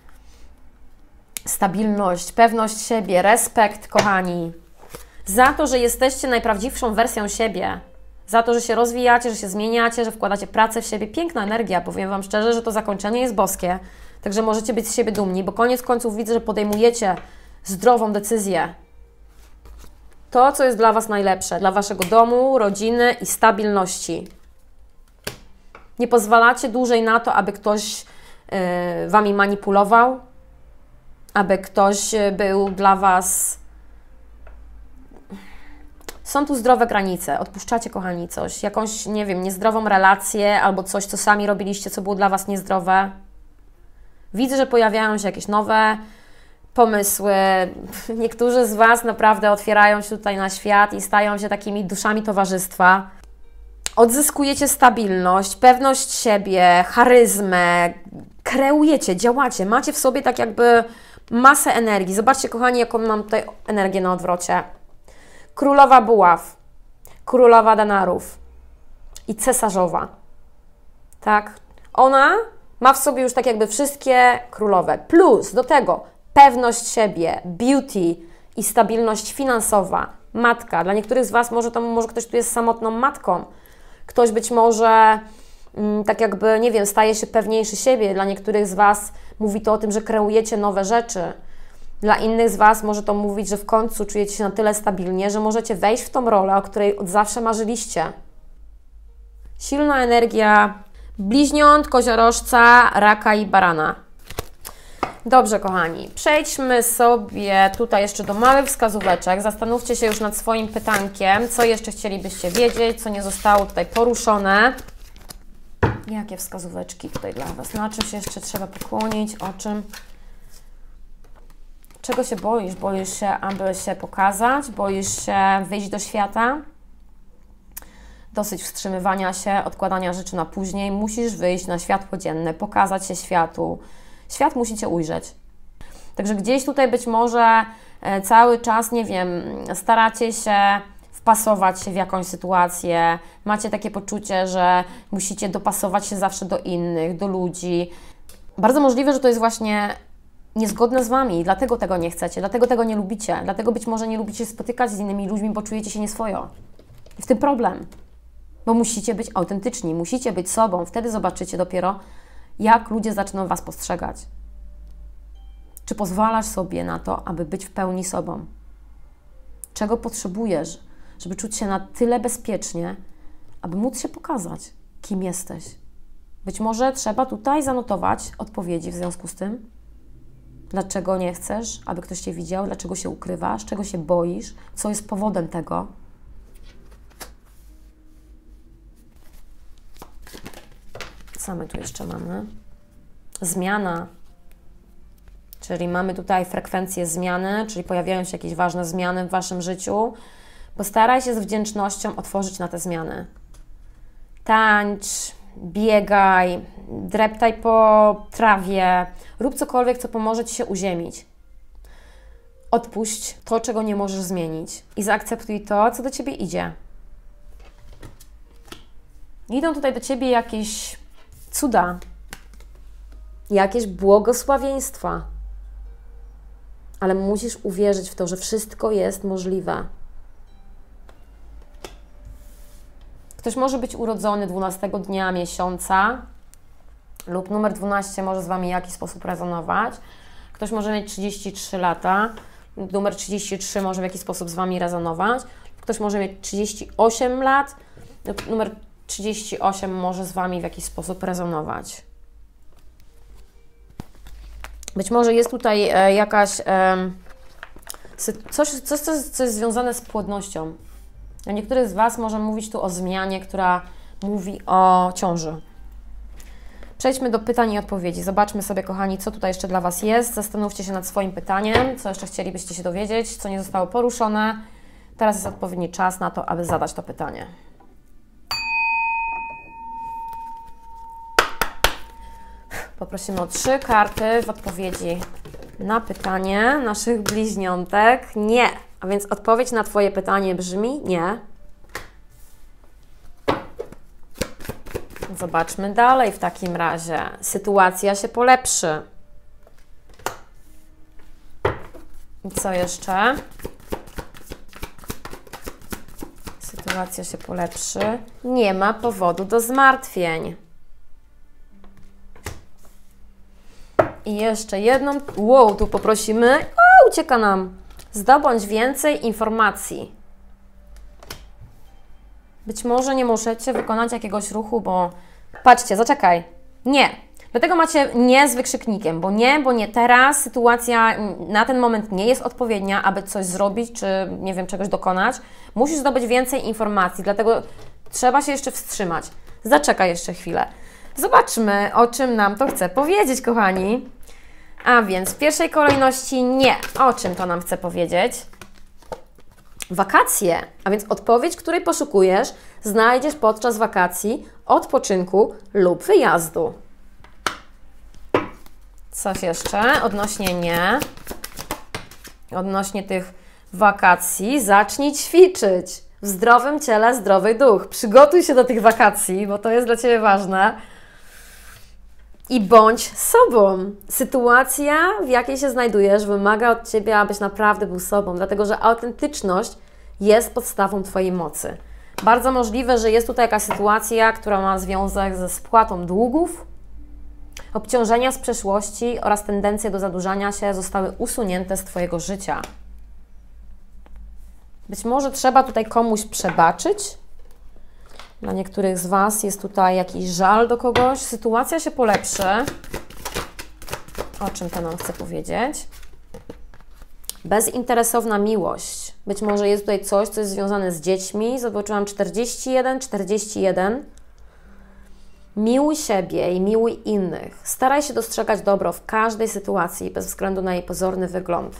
Stabilność, pewność siebie, respekt, kochani. Za to, że jesteście najprawdziwszą wersją siebie. Za to, że się rozwijacie, że się zmieniacie, że wkładacie pracę w siebie. Piękna energia, powiem Wam szczerze, że to zakończenie jest boskie. Także możecie być z siebie dumni, bo koniec końców widzę, że podejmujecie zdrową decyzję. To, co jest dla Was najlepsze, dla Waszego domu, rodziny i stabilności. Nie pozwalacie dłużej na to, aby ktoś Wami manipulował, aby ktoś był dla Was... Są tu zdrowe granice. Odpuszczacie, kochani, coś. Jakąś, nie wiem, niezdrową relację albo coś, co sami robiliście, co było dla Was niezdrowe. Widzę, że pojawiają się jakieś nowe pomysły. Niektórzy z Was naprawdę otwierają się tutaj na świat i stają się takimi duszami towarzystwa. Odzyskujecie stabilność, pewność siebie, charyzmę, kreujecie, działacie, macie w sobie tak jakby masę energii. Zobaczcie, kochani, jaką mam tutaj energię na odwrocie. Królowa buław, królowa denarów i cesarzowa. Tak? Ona ma w sobie już tak jakby wszystkie królowe. Plus do tego pewność siebie, beauty i stabilność finansowa. Matka. Dla niektórych z Was może ktoś tu jest samotną matką. Ktoś być może tak jakby, nie wiem, staje się pewniejszy siebie. Dla niektórych z Was mówi to o tym, że kreujecie nowe rzeczy. Dla innych z Was może to mówić, że w końcu czujecie się na tyle stabilnie, że możecie wejść w tą rolę, o której od zawsze marzyliście. Silna energia bliźniąt, koziorożca, raka i barana. Dobrze, kochani, przejdźmy sobie tutaj jeszcze do małych wskazóweczek. Zastanówcie się już nad swoim pytankiem, co jeszcze chcielibyście wiedzieć, co nie zostało tutaj poruszone. Jakie wskazóweczki tutaj dla Was? Na czym się jeszcze trzeba pokłonić? O czym? Czego się boisz? Boisz się, aby się pokazać? Boisz się wyjść do świata? Dosyć wstrzymywania się, odkładania rzeczy na później. Musisz wyjść na światło dzienne, pokazać się światu. Świat musi Cię ujrzeć. Także gdzieś tutaj być może cały czas, nie wiem, staracie się wpasować się w jakąś sytuację, macie takie poczucie, że musicie dopasować się zawsze do innych, do ludzi. Bardzo możliwe, że to jest właśnie niezgodne z Wami, dlatego tego nie chcecie, dlatego tego nie lubicie, dlatego być może nie lubicie spotykać z innymi ludźmi, bo czujecie się nieswojo. I w tym problem, bo musicie być autentyczni, musicie być sobą, wtedy zobaczycie dopiero, jak ludzie zaczną Was postrzegać. Czy pozwalasz sobie na to, aby być w pełni sobą? Czego potrzebujesz, żeby czuć się na tyle bezpiecznie, aby móc się pokazać, kim jesteś? Być może trzeba tutaj zanotować odpowiedzi w związku z tym. Dlaczego nie chcesz, aby ktoś Cię widział? Dlaczego się ukrywasz? Czego się boisz? Co jest powodem tego? Co my tu jeszcze mamy? Zmiana. Czyli mamy tutaj frekwencję zmiany, czyli pojawiają się jakieś ważne zmiany w Waszym życiu. Postaraj się z wdzięcznością otworzyć na te zmiany. Tańcz, biegaj, dreptaj po trawie, rób cokolwiek, co pomoże Ci się uziemić. Odpuść to, czego nie możesz zmienić i zaakceptuj to, co do Ciebie idzie. Idą tutaj do Ciebie jakieś cuda, jakieś błogosławieństwa, ale musisz uwierzyć w to, że wszystko jest możliwe. Ktoś może być urodzony 12 dnia miesiąca lub numer 12 może z Wami w jakiś sposób rezonować. Ktoś może mieć 33 lata, numer 33 może w jakiś sposób z Wami rezonować. Ktoś może mieć 38 lat, numer 38 może z Wami w jakiś sposób rezonować. Być może jest tutaj jakaś coś jest związane z płodnością. Dla niektórych z Was może mówić tu o zmianie, która mówi o ciąży. Przejdźmy do pytań i odpowiedzi. Zobaczmy sobie, kochani, co tutaj jeszcze dla Was jest. Zastanówcie się nad swoim pytaniem, co jeszcze chcielibyście się dowiedzieć, co nie zostało poruszone. Teraz jest odpowiedni czas na to, aby zadać to pytanie. Poprosimy o 3 karty w odpowiedzi na pytanie naszych bliźniątek. Nie. A więc odpowiedź na Twoje pytanie brzmi nie. Zobaczmy dalej w takim razie. Sytuacja się polepszy. I co jeszcze? Sytuacja się polepszy. Nie ma powodu do zmartwień. I jeszcze jedną. Wow, tu poprosimy. O, ucieka nam. Zdobądź więcej informacji. Być może nie możecie wykonać jakiegoś ruchu, bo... Patrzcie, zaczekaj. Nie. Dlatego macie nie z wykrzyknikiem, bo nie teraz. Sytuacja na ten moment nie jest odpowiednia, aby coś zrobić, czy nie wiem, czegoś dokonać. Musisz zdobyć więcej informacji, dlatego trzeba się jeszcze wstrzymać. Zaczekaj jeszcze chwilę. Zobaczmy, o czym nam to chce powiedzieć, kochani. A więc w pierwszej kolejności nie. O czym to nam chce powiedzieć? Wakacje. A więc odpowiedź, której poszukujesz, znajdziesz podczas wakacji, odpoczynku lub wyjazdu. Coś jeszcze odnośnie nie. Odnośnie tych wakacji zacznij ćwiczyć. W zdrowym ciele, zdrowy duch. Przygotuj się do tych wakacji, bo to jest dla Ciebie ważne. I bądź sobą. Sytuacja, w jakiej się znajdujesz, wymaga od Ciebie, abyś naprawdę był sobą, dlatego że autentyczność jest podstawą Twojej mocy. Bardzo możliwe, że jest tutaj jakaś sytuacja, która ma związek ze spłatą długów, obciążenia z przeszłości oraz tendencje do zadłużania się zostały usunięte z Twojego życia. Być może trzeba tutaj komuś przebaczyć. Dla niektórych z Was jest tutaj jakiś żal do kogoś. Sytuacja się polepszy. O czym to nam chce powiedzieć? Bezinteresowna miłość. Być może jest tutaj coś, co jest związane z dziećmi. Zobaczyłam 41, 41. Miłuj siebie i miłuj innych. Staraj się dostrzegać dobro w każdej sytuacji, bez względu na jej pozorny wygląd.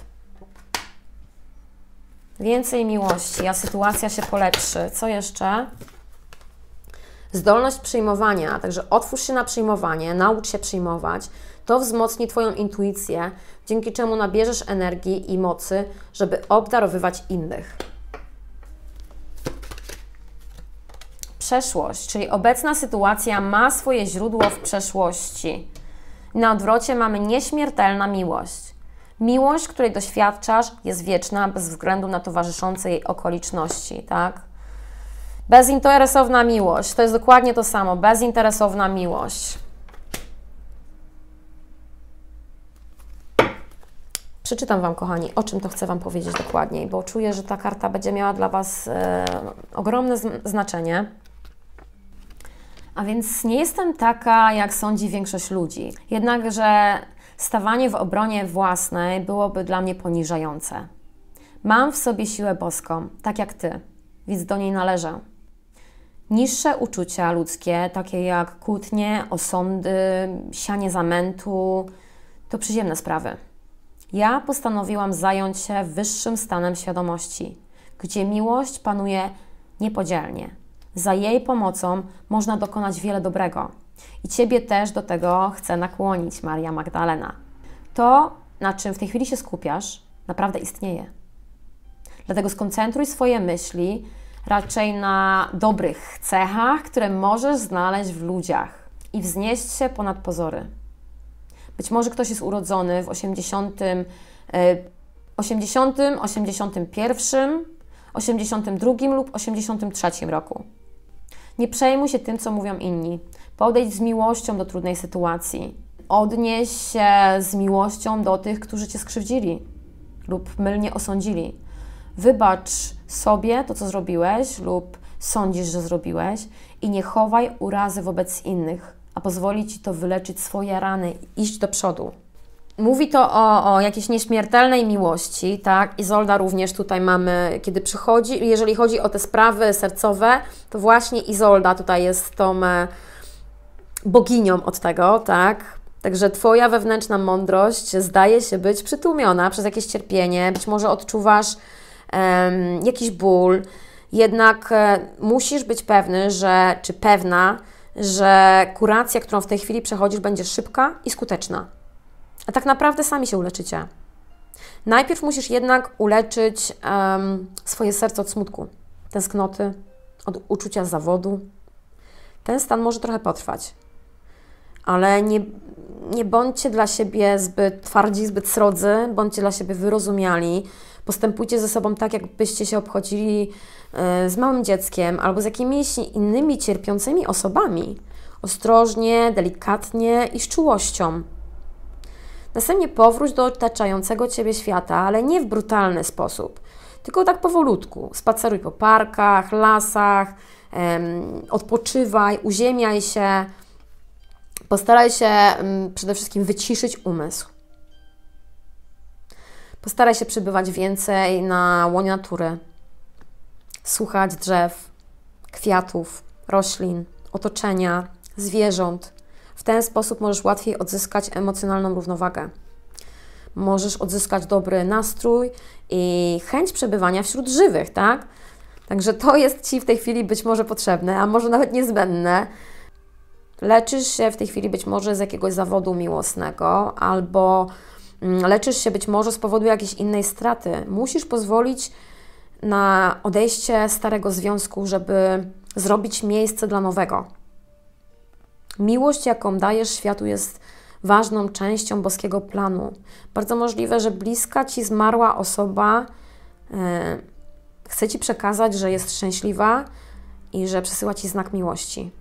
Więcej miłości, a sytuacja się polepszy. Co jeszcze? Zdolność przyjmowania, także otwórz się na przyjmowanie, naucz się przyjmować. To wzmocni Twoją intuicję, dzięki czemu nabierzesz energii i mocy, żeby obdarowywać innych. Przeszłość, czyli obecna sytuacja ma swoje źródło w przeszłości. Na odwrocie mamy nieśmiertelna miłość. Miłość, której doświadczasz, jest wieczna bez względu na towarzyszące jej okoliczności, tak? Bezinteresowna miłość, to jest dokładnie to samo, bezinteresowna miłość. Przeczytam Wam, kochani, o czym to chcę Wam powiedzieć dokładniej, bo czuję, że ta karta będzie miała dla Was ogromne znaczenie. A więc nie jestem taka, jak sądzi większość ludzi. Jednakże stawanie w obronie własnej byłoby dla mnie poniżające. Mam w sobie siłę boską, tak jak Ty, więc do niej należę. Niższe uczucia ludzkie, takie jak kłótnie, osądy, sianie zamętu, to przyziemne sprawy. Ja postanowiłam zająć się wyższym stanem świadomości, gdzie miłość panuje niepodzielnie. Za jej pomocą można dokonać wiele dobrego. I Ciebie też do tego chcę nakłonić, Maria Magdalena. To, na czym w tej chwili się skupiasz, naprawdę istnieje. Dlatego skoncentruj swoje myśli raczej na dobrych cechach, które możesz znaleźć w ludziach i wznieść się ponad pozory. Być może ktoś jest urodzony w 81, 82 lub 83 roku. Nie przejmuj się tym, co mówią inni. Podejdź z miłością do trudnej sytuacji. Odnieś się z miłością do tych, którzy Cię skrzywdzili lub mylnie osądzili. Wybacz sobie to, co zrobiłeś lub sądzisz, że zrobiłeś i nie chowaj urazy wobec innych, a pozwoli Ci to wyleczyć swoje rany i iść do przodu. Mówi to o jakiejś nieśmiertelnej miłości, tak? Izolda również tutaj mamy, kiedy przychodzi, jeżeli chodzi o te sprawy sercowe, to właśnie Izolda tutaj jest tą boginią od tego, tak? Także Twoja wewnętrzna mądrość zdaje się być przytłumiona przez jakieś cierpienie, być może odczuwasz jakiś ból, jednak musisz być pewny, czy pewna, że kuracja, którą w tej chwili przechodzisz, będzie szybka i skuteczna. A tak naprawdę sami się uleczycie. Najpierw musisz jednak uleczyć swoje serce od smutku, tęsknoty, od uczucia zawodu. Ten stan może trochę potrwać, ale nie bądźcie dla siebie zbyt twardzi, zbyt srodzy, bądźcie dla siebie wyrozumiali. Postępujcie ze sobą tak, jakbyście się obchodzili z małym dzieckiem albo z jakimiś innymi cierpiącymi osobami. Ostrożnie, delikatnie i z czułością. Następnie powróć do otaczającego Ciebie świata, ale nie w brutalny sposób, tylko tak powolutku. Spaceruj po parkach, lasach, odpoczywaj, uziemiaj się. Postaraj się przede wszystkim wyciszyć umysł. Postaraj się przebywać więcej na łonie natury, słuchać drzew, kwiatów, roślin, otoczenia, zwierząt. W ten sposób możesz łatwiej odzyskać emocjonalną równowagę. Możesz odzyskać dobry nastrój i chęć przebywania wśród żywych, tak? Także to jest Ci w tej chwili być może potrzebne, a może nawet niezbędne. Leczysz się w tej chwili być może z jakiegoś zawodu miłosnego albo leczysz się być może z powodu jakiejś innej straty. Musisz pozwolić na odejście starego związku, żeby zrobić miejsce dla nowego. Miłość, jaką dajesz światu, jest ważną częścią boskiego planu. Bardzo możliwe, że bliska Ci zmarła osoba chce Ci przekazać, że jest szczęśliwa i że przesyła Ci znak miłości.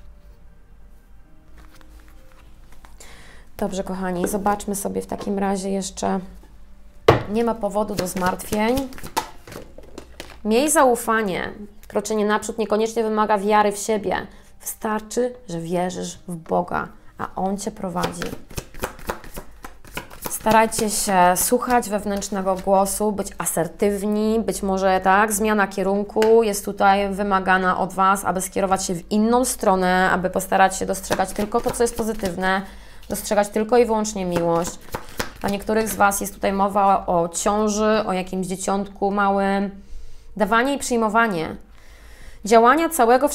Dobrze, kochani, zobaczmy sobie w takim razie jeszcze. Nie ma powodu do zmartwień. Miej zaufanie. Kroczenie naprzód niekoniecznie wymaga wiary w siebie. Wystarczy, że wierzysz w Boga, a On Cię prowadzi. Starajcie się słuchać wewnętrznego głosu, być asertywni, być może tak, zmiana kierunku jest tutaj wymagana od Was, aby skierować się w inną stronę, aby postarać się dostrzegać tylko to, co jest pozytywne, dostrzegać tylko i wyłącznie miłość. Dla niektórych z Was jest tutaj mowa o ciąży, o jakimś dzieciątku małym, dawanie i przyjmowanie. Działanie całego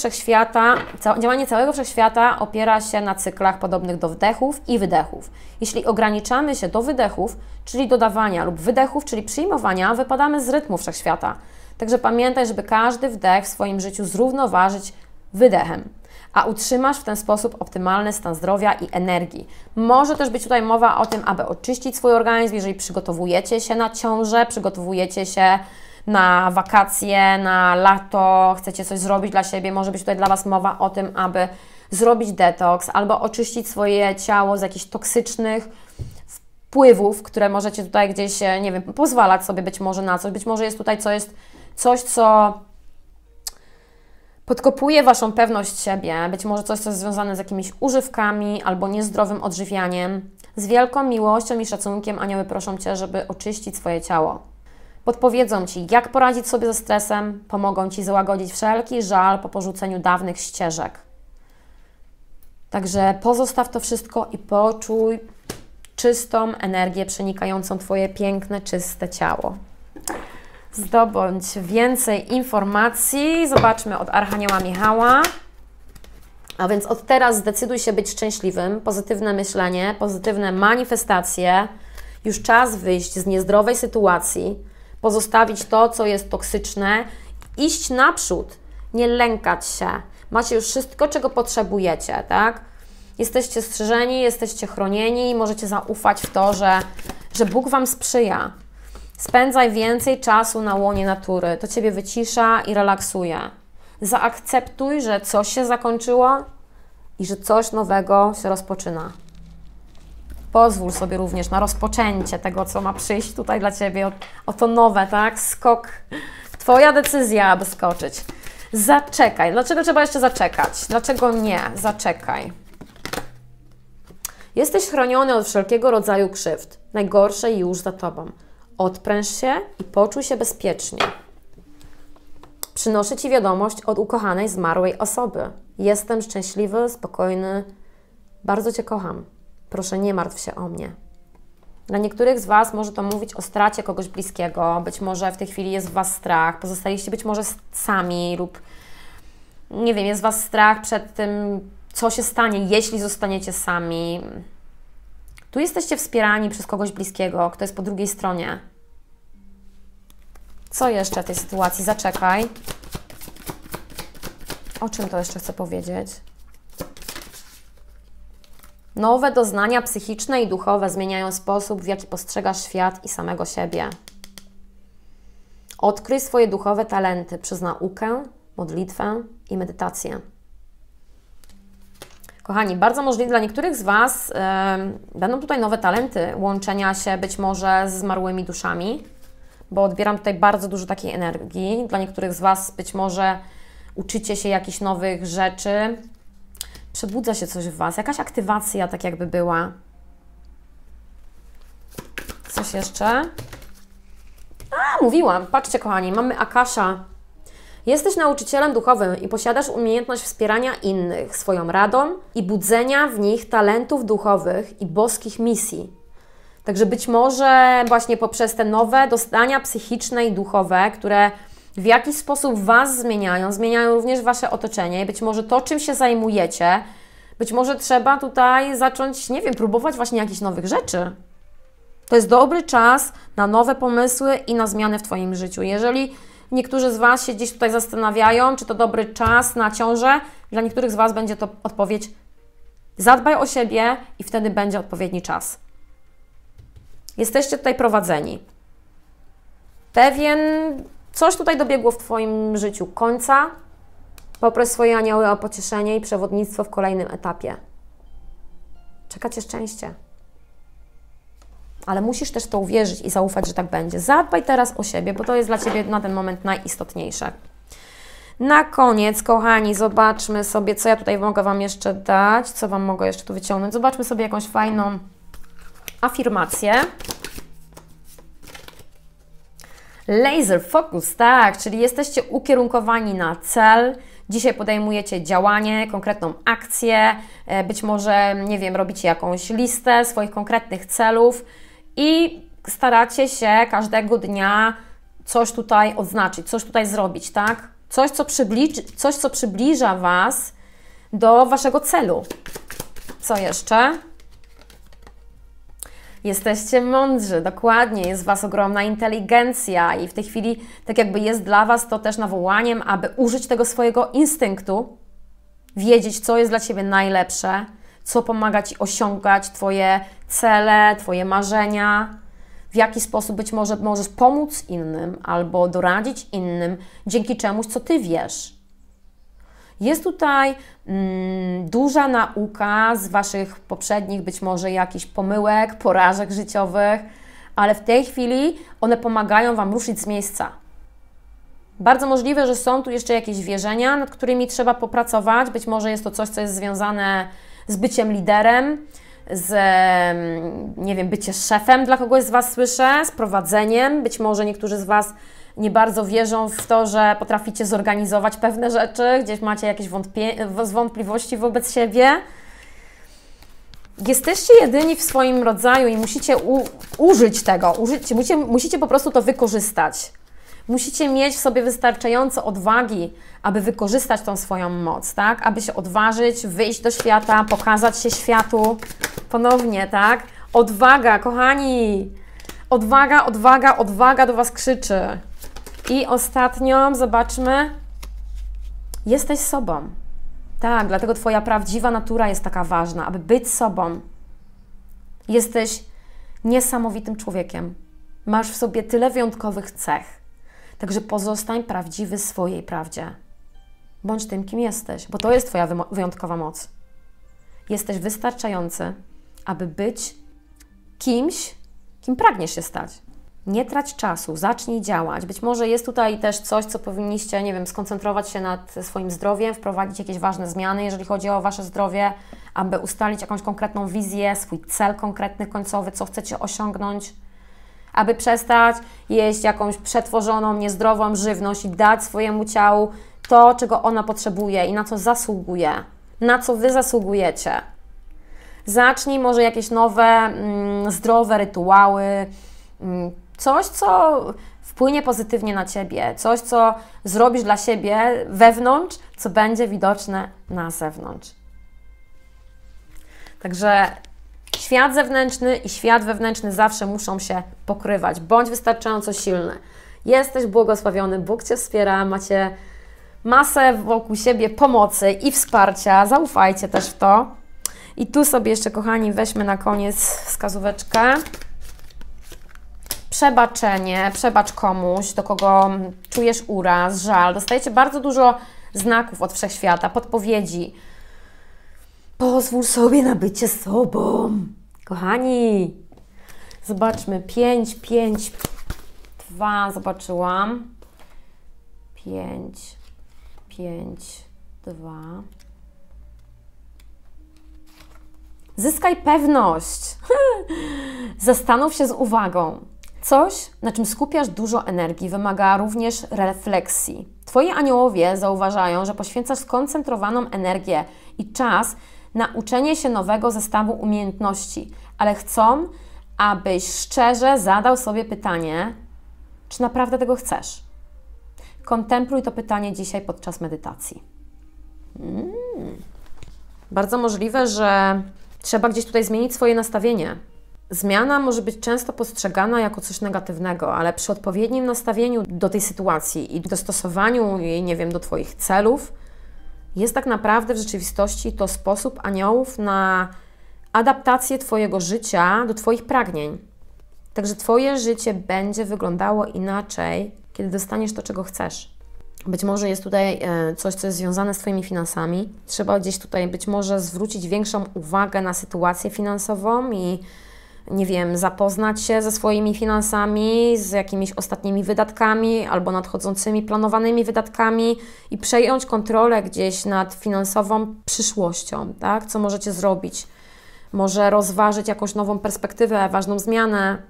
wszechświata opiera się na cyklach podobnych do wdechów i wydechów. Jeśli ograniczamy się do wydechów, czyli dodawania lub wydechów, czyli przyjmowania, wypadamy z rytmu wszechświata. Także pamiętaj, żeby każdy wdech w swoim życiu zrównoważyć wydechem, a utrzymasz w ten sposób optymalny stan zdrowia i energii. Może też być tutaj mowa o tym, aby oczyścić swój organizm, jeżeli przygotowujecie się na ciążę, przygotowujecie się na wakacje, na lato, chcecie coś zrobić dla siebie, może być tutaj dla Was mowa o tym, aby zrobić detoks albo oczyścić swoje ciało z jakichś toksycznych wpływów, które możecie tutaj gdzieś, nie wiem, pozwalać sobie być może na coś. Być może jest tutaj coś, co podkopuje Waszą pewność siebie, być może coś, co jest związane z jakimiś używkami albo niezdrowym odżywianiem. Z wielką miłością i szacunkiem anioły proszą Cię, żeby oczyścić swoje ciało. Podpowiedzą Ci, jak poradzić sobie ze stresem, pomogą Ci załagodzić wszelki żal po porzuceniu dawnych ścieżek. Także pozostaw to wszystko i poczuj czystą energię przenikającą Twoje piękne, czyste ciało. Zdobądź więcej informacji. Zobaczmy od Archanioła Michała. A więc od teraz zdecyduj się być szczęśliwym, pozytywne myślenie, pozytywne manifestacje. Już czas wyjść z niezdrowej sytuacji, pozostawić to, co jest toksyczne, iść naprzód, nie lękać się. Macie już wszystko, czego potrzebujecie, tak? Jesteście strzeżeni, jesteście chronieni, możecie zaufać w to, że Bóg Wam sprzyja. Spędzaj więcej czasu na łonie natury, to Ciebie wycisza i relaksuje. Zaakceptuj, że coś się zakończyło i że coś nowego się rozpoczyna. Pozwól sobie również na rozpoczęcie tego, co ma przyjść tutaj dla Ciebie, o to nowe, tak? Skok. Twoja decyzja, aby skoczyć. Zaczekaj. Dlaczego trzeba jeszcze zaczekać? Dlaczego nie? Zaczekaj. Jesteś chroniony od wszelkiego rodzaju krzywd. Najgorsze już za Tobą. Odpręż się i poczuj się bezpiecznie. Przynoszę Ci wiadomość od ukochanej, zmarłej osoby. Jestem szczęśliwy, spokojny. Bardzo Cię kocham. Proszę, nie martw się o mnie. Dla niektórych z Was może to mówić o stracie kogoś bliskiego. Być może w tej chwili jest w Was strach. Pozostaliście być może sami lub nie wiem, jest w Was strach przed tym, co się stanie, jeśli zostaniecie sami. Tu jesteście wspierani przez kogoś bliskiego, kto jest po drugiej stronie. Co jeszcze w tej sytuacji? Zaczekaj. O czym to jeszcze chcę powiedzieć? Nowe doznania psychiczne i duchowe zmieniają sposób, w jaki postrzegasz świat i samego siebie. Odkryj swoje duchowe talenty przez naukę, modlitwę i medytację. Kochani, bardzo możliwe dla niektórych z Was będą tutaj nowe talenty łączenia się być może z zmarłymi duszami, bo odbieram tutaj bardzo dużo takiej energii. Dla niektórych z Was być może uczycie się jakichś nowych rzeczy, przebudza się coś w Was, jakaś aktywacja tak jakby była. Coś jeszcze? Mówiłam, patrzcie kochani, mamy Akasza. Jesteś nauczycielem duchowym i posiadasz umiejętność wspierania innych swoją radą i budzenia w nich talentów duchowych i boskich misji. Także być może właśnie poprzez te nowe doznania psychiczne i duchowe, które w jakiś sposób Was zmieniają również Wasze otoczenie i być może to, czym się zajmujecie, być może trzeba tutaj zacząć, nie wiem, próbować właśnie jakichś nowych rzeczy. To jest dobry czas na nowe pomysły i na zmiany w Twoim życiu. Jeżeli niektórzy z Was się gdzieś tutaj zastanawiają, czy to dobry czas na ciążę, dla niektórych z Was będzie to odpowiedź: zadbaj o siebie i wtedy będzie odpowiedni czas. Jesteście tutaj prowadzeni. Pewien coś tutaj dobiegło w Twoim życiu końca. Poproś swoje anioły o pocieszenie i przewodnictwo w kolejnym etapie. Czeka Cię szczęście. Ale musisz też w to uwierzyć i zaufać, że tak będzie. Zadbaj teraz o siebie, bo to jest dla Ciebie na ten moment najistotniejsze. Na koniec, kochani, zobaczmy sobie, co ja tutaj mogę Wam jeszcze dać, co Wam mogę jeszcze tu wyciągnąć. Zobaczmy sobie jakąś fajną Afirmacje. Laser focus, tak, czyli jesteście ukierunkowani na cel. Dzisiaj podejmujecie działanie, konkretną akcję, być może, nie wiem, robicie jakąś listę swoich konkretnych celów i staracie się każdego dnia coś tutaj odznaczyć, coś tutaj zrobić, tak? Coś, co przybliża Was do Waszego celu. Co jeszcze? Jesteście mądrzy, dokładnie, jest w Was ogromna inteligencja i w tej chwili tak jakby jest dla Was to też nawołaniem, aby użyć tego swojego instynktu, wiedzieć, co jest dla Ciebie najlepsze, co pomaga Ci osiągać Twoje cele, Twoje marzenia, w jaki sposób być może możesz pomóc innym albo doradzić innym dzięki czemuś, co Ty wiesz. Jest tutaj duża nauka z Waszych poprzednich być może jakichś pomyłek, porażek życiowych, ale w tej chwili one pomagają Wam ruszyć z miejsca. Bardzo możliwe, że są tu jeszcze jakieś wierzenia, nad którymi trzeba popracować. Być może jest to coś, co jest związane z byciem liderem, z, nie wiem, byciem szefem dla kogoś z Was słyszę, z prowadzeniem. Być może niektórzy z Was nie bardzo wierzą w to, że potraficie zorganizować pewne rzeczy, gdzieś macie jakieś wątpliwości wobec siebie. Jesteście jedyni w swoim rodzaju i musicie użyć tego, musicie po prostu to wykorzystać. Musicie mieć w sobie wystarczająco odwagi, aby wykorzystać tą swoją moc, tak? Aby się odważyć, wyjść do świata, pokazać się światu. Ponownie, tak? Odwaga, kochani! Odwaga, odwaga, odwaga do Was krzyczy. I ostatnią, zobaczmy, jesteś sobą. Tak, dlatego Twoja prawdziwa natura jest taka ważna, aby być sobą. Jesteś niesamowitym człowiekiem. Masz w sobie tyle wyjątkowych cech. Także pozostań prawdziwy swojej prawdzie. Bądź tym, kim jesteś, bo to jest Twoja wyjątkowa moc. Jesteś wystarczający, aby być kimś, kim pragniesz się stać. Nie trać czasu, zacznij działać. Być może jest tutaj też coś, co powinniście, nie wiem, skoncentrować się nad swoim zdrowiem, wprowadzić jakieś ważne zmiany, jeżeli chodzi o Wasze zdrowie, aby ustalić jakąś konkretną wizję, swój cel konkretny, końcowy, co chcecie osiągnąć, aby przestać jeść jakąś przetworzoną, niezdrową żywność i dać swojemu ciału to, czego ona potrzebuje i na co zasługuje, na co Wy zasługujecie. Zacznij może jakieś nowe, zdrowe rytuały, coś, co wpłynie pozytywnie na Ciebie, coś, co zrobisz dla siebie wewnątrz, co będzie widoczne na zewnątrz. Także świat zewnętrzny i świat wewnętrzny zawsze muszą się pokrywać. Bądź wystarczająco silny. Jesteś błogosławiony, Bóg Cię wspiera, macie masę wokół siebie pomocy i wsparcia. Zaufajcie też w to. I tu sobie jeszcze, kochani, weźmy na koniec wskazóweczkę. Przebaczenie, przebacz komuś, do kogo czujesz uraz, żal. Dostajecie bardzo dużo znaków od Wszechświata, podpowiedzi. Pozwól sobie na bycie sobą. Kochani, zobaczmy. 5, 5, 2, zobaczyłam. 5, 5, 2. Zyskaj pewność. Zastanów się z uwagą. Coś, na czym skupiasz dużo energii, wymaga również refleksji. Twoi aniołowie zauważają, że poświęcasz skoncentrowaną energię i czas na uczenie się nowego zestawu umiejętności, ale chcą, abyś szczerze zadał sobie pytanie, czy naprawdę tego chcesz. Kontempluj to pytanie dzisiaj podczas medytacji. Bardzo możliwe, że trzeba gdzieś tutaj zmienić swoje nastawienie. Zmiana może być często postrzegana jako coś negatywnego, ale przy odpowiednim nastawieniu do tej sytuacji i dostosowaniu jej, nie wiem, do Twoich celów, jest tak naprawdę w rzeczywistości to sposób aniołów na adaptację Twojego życia do Twoich pragnień. Także Twoje życie będzie wyglądało inaczej, kiedy dostaniesz to, czego chcesz. Być może jest tutaj coś, co jest związane z Twoimi finansami. Trzeba gdzieś tutaj być może zwrócić większą uwagę na sytuację finansową i, nie wiem, zapoznać się ze swoimi finansami, z jakimiś ostatnimi wydatkami albo nadchodzącymi, planowanymi wydatkami i przejąć kontrolę gdzieś nad finansową przyszłością, tak? Co możecie zrobić, może rozważyć jakąś nową perspektywę, ważną zmianę,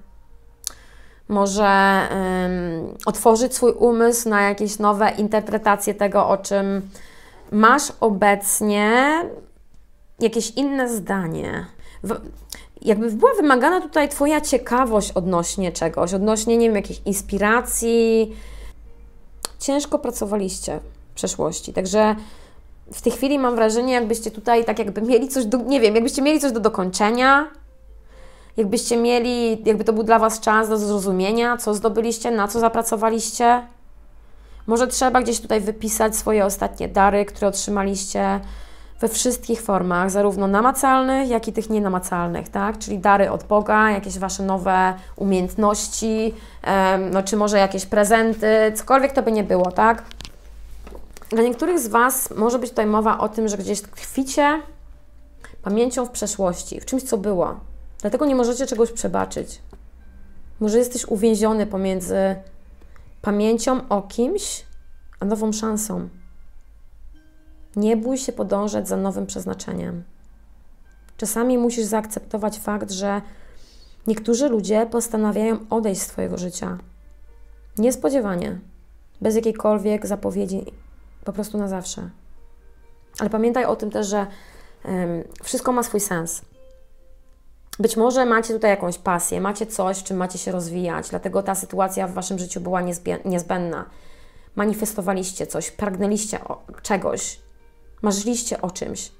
może otworzyć swój umysł na jakieś nowe interpretacje tego, o czym masz obecnie, jakieś inne zdanie. Jakby była wymagana tutaj Twoja ciekawość odnośnie czegoś, odnośnie, nie wiem, jakiejś inspiracji. Ciężko pracowaliście w przeszłości, także w tej chwili mam wrażenie, jakbyście tutaj tak jakby mieli coś do, nie wiem, jakbyście mieli coś do dokończenia, jakbyście mieli, jakby to był dla Was czas do zrozumienia, co zdobyliście, na co zapracowaliście. Może trzeba gdzieś tutaj wypisać swoje ostatnie dary, które otrzymaliście we wszystkich formach, zarówno namacalnych, jak i tych nienamacalnych, tak? Czyli dary od Boga, jakieś Wasze nowe umiejętności, no czy może jakieś prezenty, cokolwiek to by nie było, tak? Dla niektórych z Was może być tutaj mowa o tym, że gdzieś tkwicie pamięcią w przeszłości, w czymś, co było. Dlatego nie możecie czegoś przebaczyć. Może jesteś uwięziony pomiędzy pamięcią o kimś, a nową szansą. Nie bój się podążać za nowym przeznaczeniem. Czasami musisz zaakceptować fakt, że niektórzy ludzie postanawiają odejść z Twojego życia. Niespodziewanie, bez jakiejkolwiek zapowiedzi, po prostu na zawsze. Ale pamiętaj o tym też, że wszystko ma swój sens. Być może macie tutaj jakąś pasję, macie coś, w czym macie się rozwijać, dlatego ta sytuacja w Waszym życiu była niezbędna. Manifestowaliście coś, pragnęliście czegoś, marzyliście o czymś.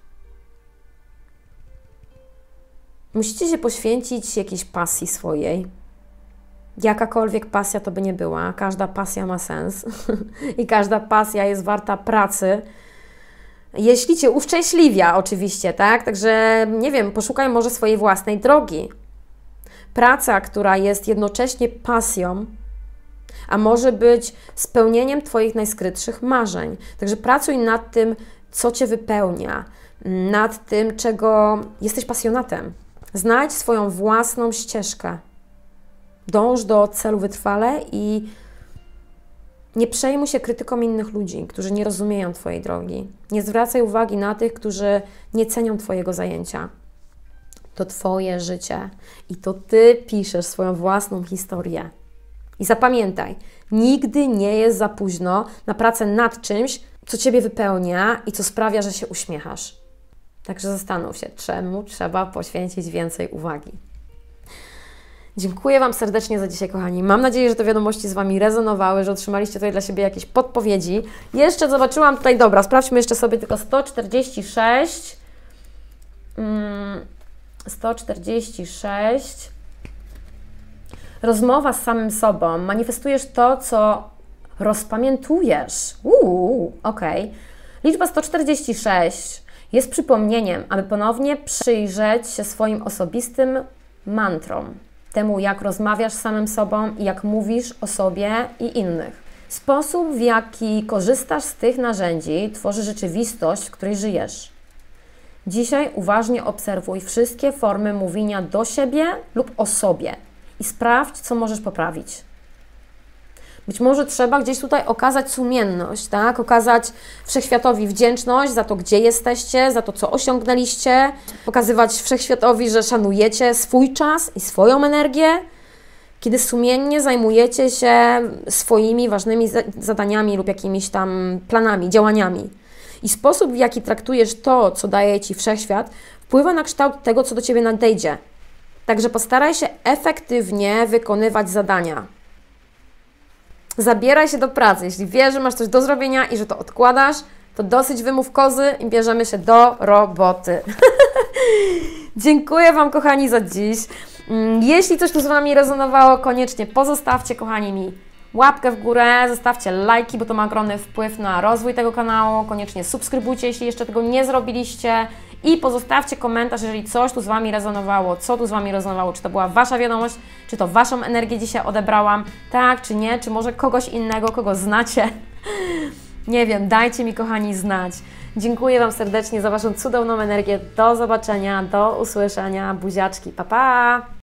Musicie się poświęcić jakiejś pasji swojej. Jakakolwiek pasja to by nie była, każda pasja ma sens i każda pasja jest warta pracy. Jeśli Cię uszczęśliwia oczywiście, tak? Także, nie wiem, poszukaj może swojej własnej drogi. Praca, która jest jednocześnie pasją, a może być spełnieniem Twoich najskrytszych marzeń. Także pracuj nad tym, co Cię wypełnia, nad tym, czego jesteś pasjonatem. Znajdź swoją własną ścieżkę. Dąż do celu wytrwale i nie przejmuj się krytyką innych ludzi, którzy nie rozumieją Twojej drogi. Nie zwracaj uwagi na tych, którzy nie cenią Twojego zajęcia. To Twoje życie i to Ty piszesz swoją własną historię. I zapamiętaj, nigdy nie jest za późno na pracę nad czymś, co Ciebie wypełnia i co sprawia, że się uśmiechasz. Także zastanów się, czemu trzeba poświęcić więcej uwagi. Dziękuję Wam serdecznie za dzisiaj, kochani. Mam nadzieję, że te wiadomości z Wami rezonowały, że otrzymaliście tutaj dla siebie jakieś podpowiedzi. Jeszcze zobaczyłam tutaj, dobra, sprawdźmy jeszcze sobie tylko 146. 146. Rozmowa z samym sobą. Manifestujesz to, co rozpamiętujesz. Okej. Liczba 146 jest przypomnieniem, aby ponownie przyjrzeć się swoim osobistym mantrom. Temu, jak rozmawiasz z samym sobą i jak mówisz o sobie i innych. Sposób, w jaki korzystasz z tych narzędzi, tworzy rzeczywistość, w której żyjesz. Dzisiaj uważnie obserwuj wszystkie formy mówienia do siebie lub o sobie i sprawdź, co możesz poprawić. Być może trzeba gdzieś tutaj okazać sumienność, tak? Okazać wszechświatowi wdzięczność za to, gdzie jesteście, za to, co osiągnęliście, pokazywać wszechświatowi, że szanujecie swój czas i swoją energię, kiedy sumiennie zajmujecie się swoimi ważnymi zadaniami lub jakimiś tam planami, działaniami. I sposób, w jaki traktujesz to, co daje Ci wszechświat, wpływa na kształt tego, co do Ciebie nadejdzie. Także postaraj się efektywnie wykonywać zadania. Zabieraj się do pracy. Jeśli wiesz, że masz coś do zrobienia i że to odkładasz, to dosyć wymów kozy i bierzemy się do roboty. Dziękuję Wam, kochani, za dziś. Jeśli coś tu z Wami rezonowało, koniecznie pozostawcie, kochani, mi łapkę w górę, zostawcie lajki, bo to ma ogromny wpływ na rozwój tego kanału. Koniecznie subskrybujcie, jeśli jeszcze tego nie zrobiliście. I pozostawcie komentarz, jeżeli coś tu z Wami rezonowało, co tu z Wami rezonowało, czy to była Wasza wiadomość, czy to Waszą energię dzisiaj odebrałam, tak, czy nie, czy może kogoś innego, kogo znacie. Nie wiem, dajcie mi, kochani, znać. Dziękuję Wam serdecznie za Waszą cudowną energię. Do zobaczenia, do usłyszenia. Buziaczki, pa, pa!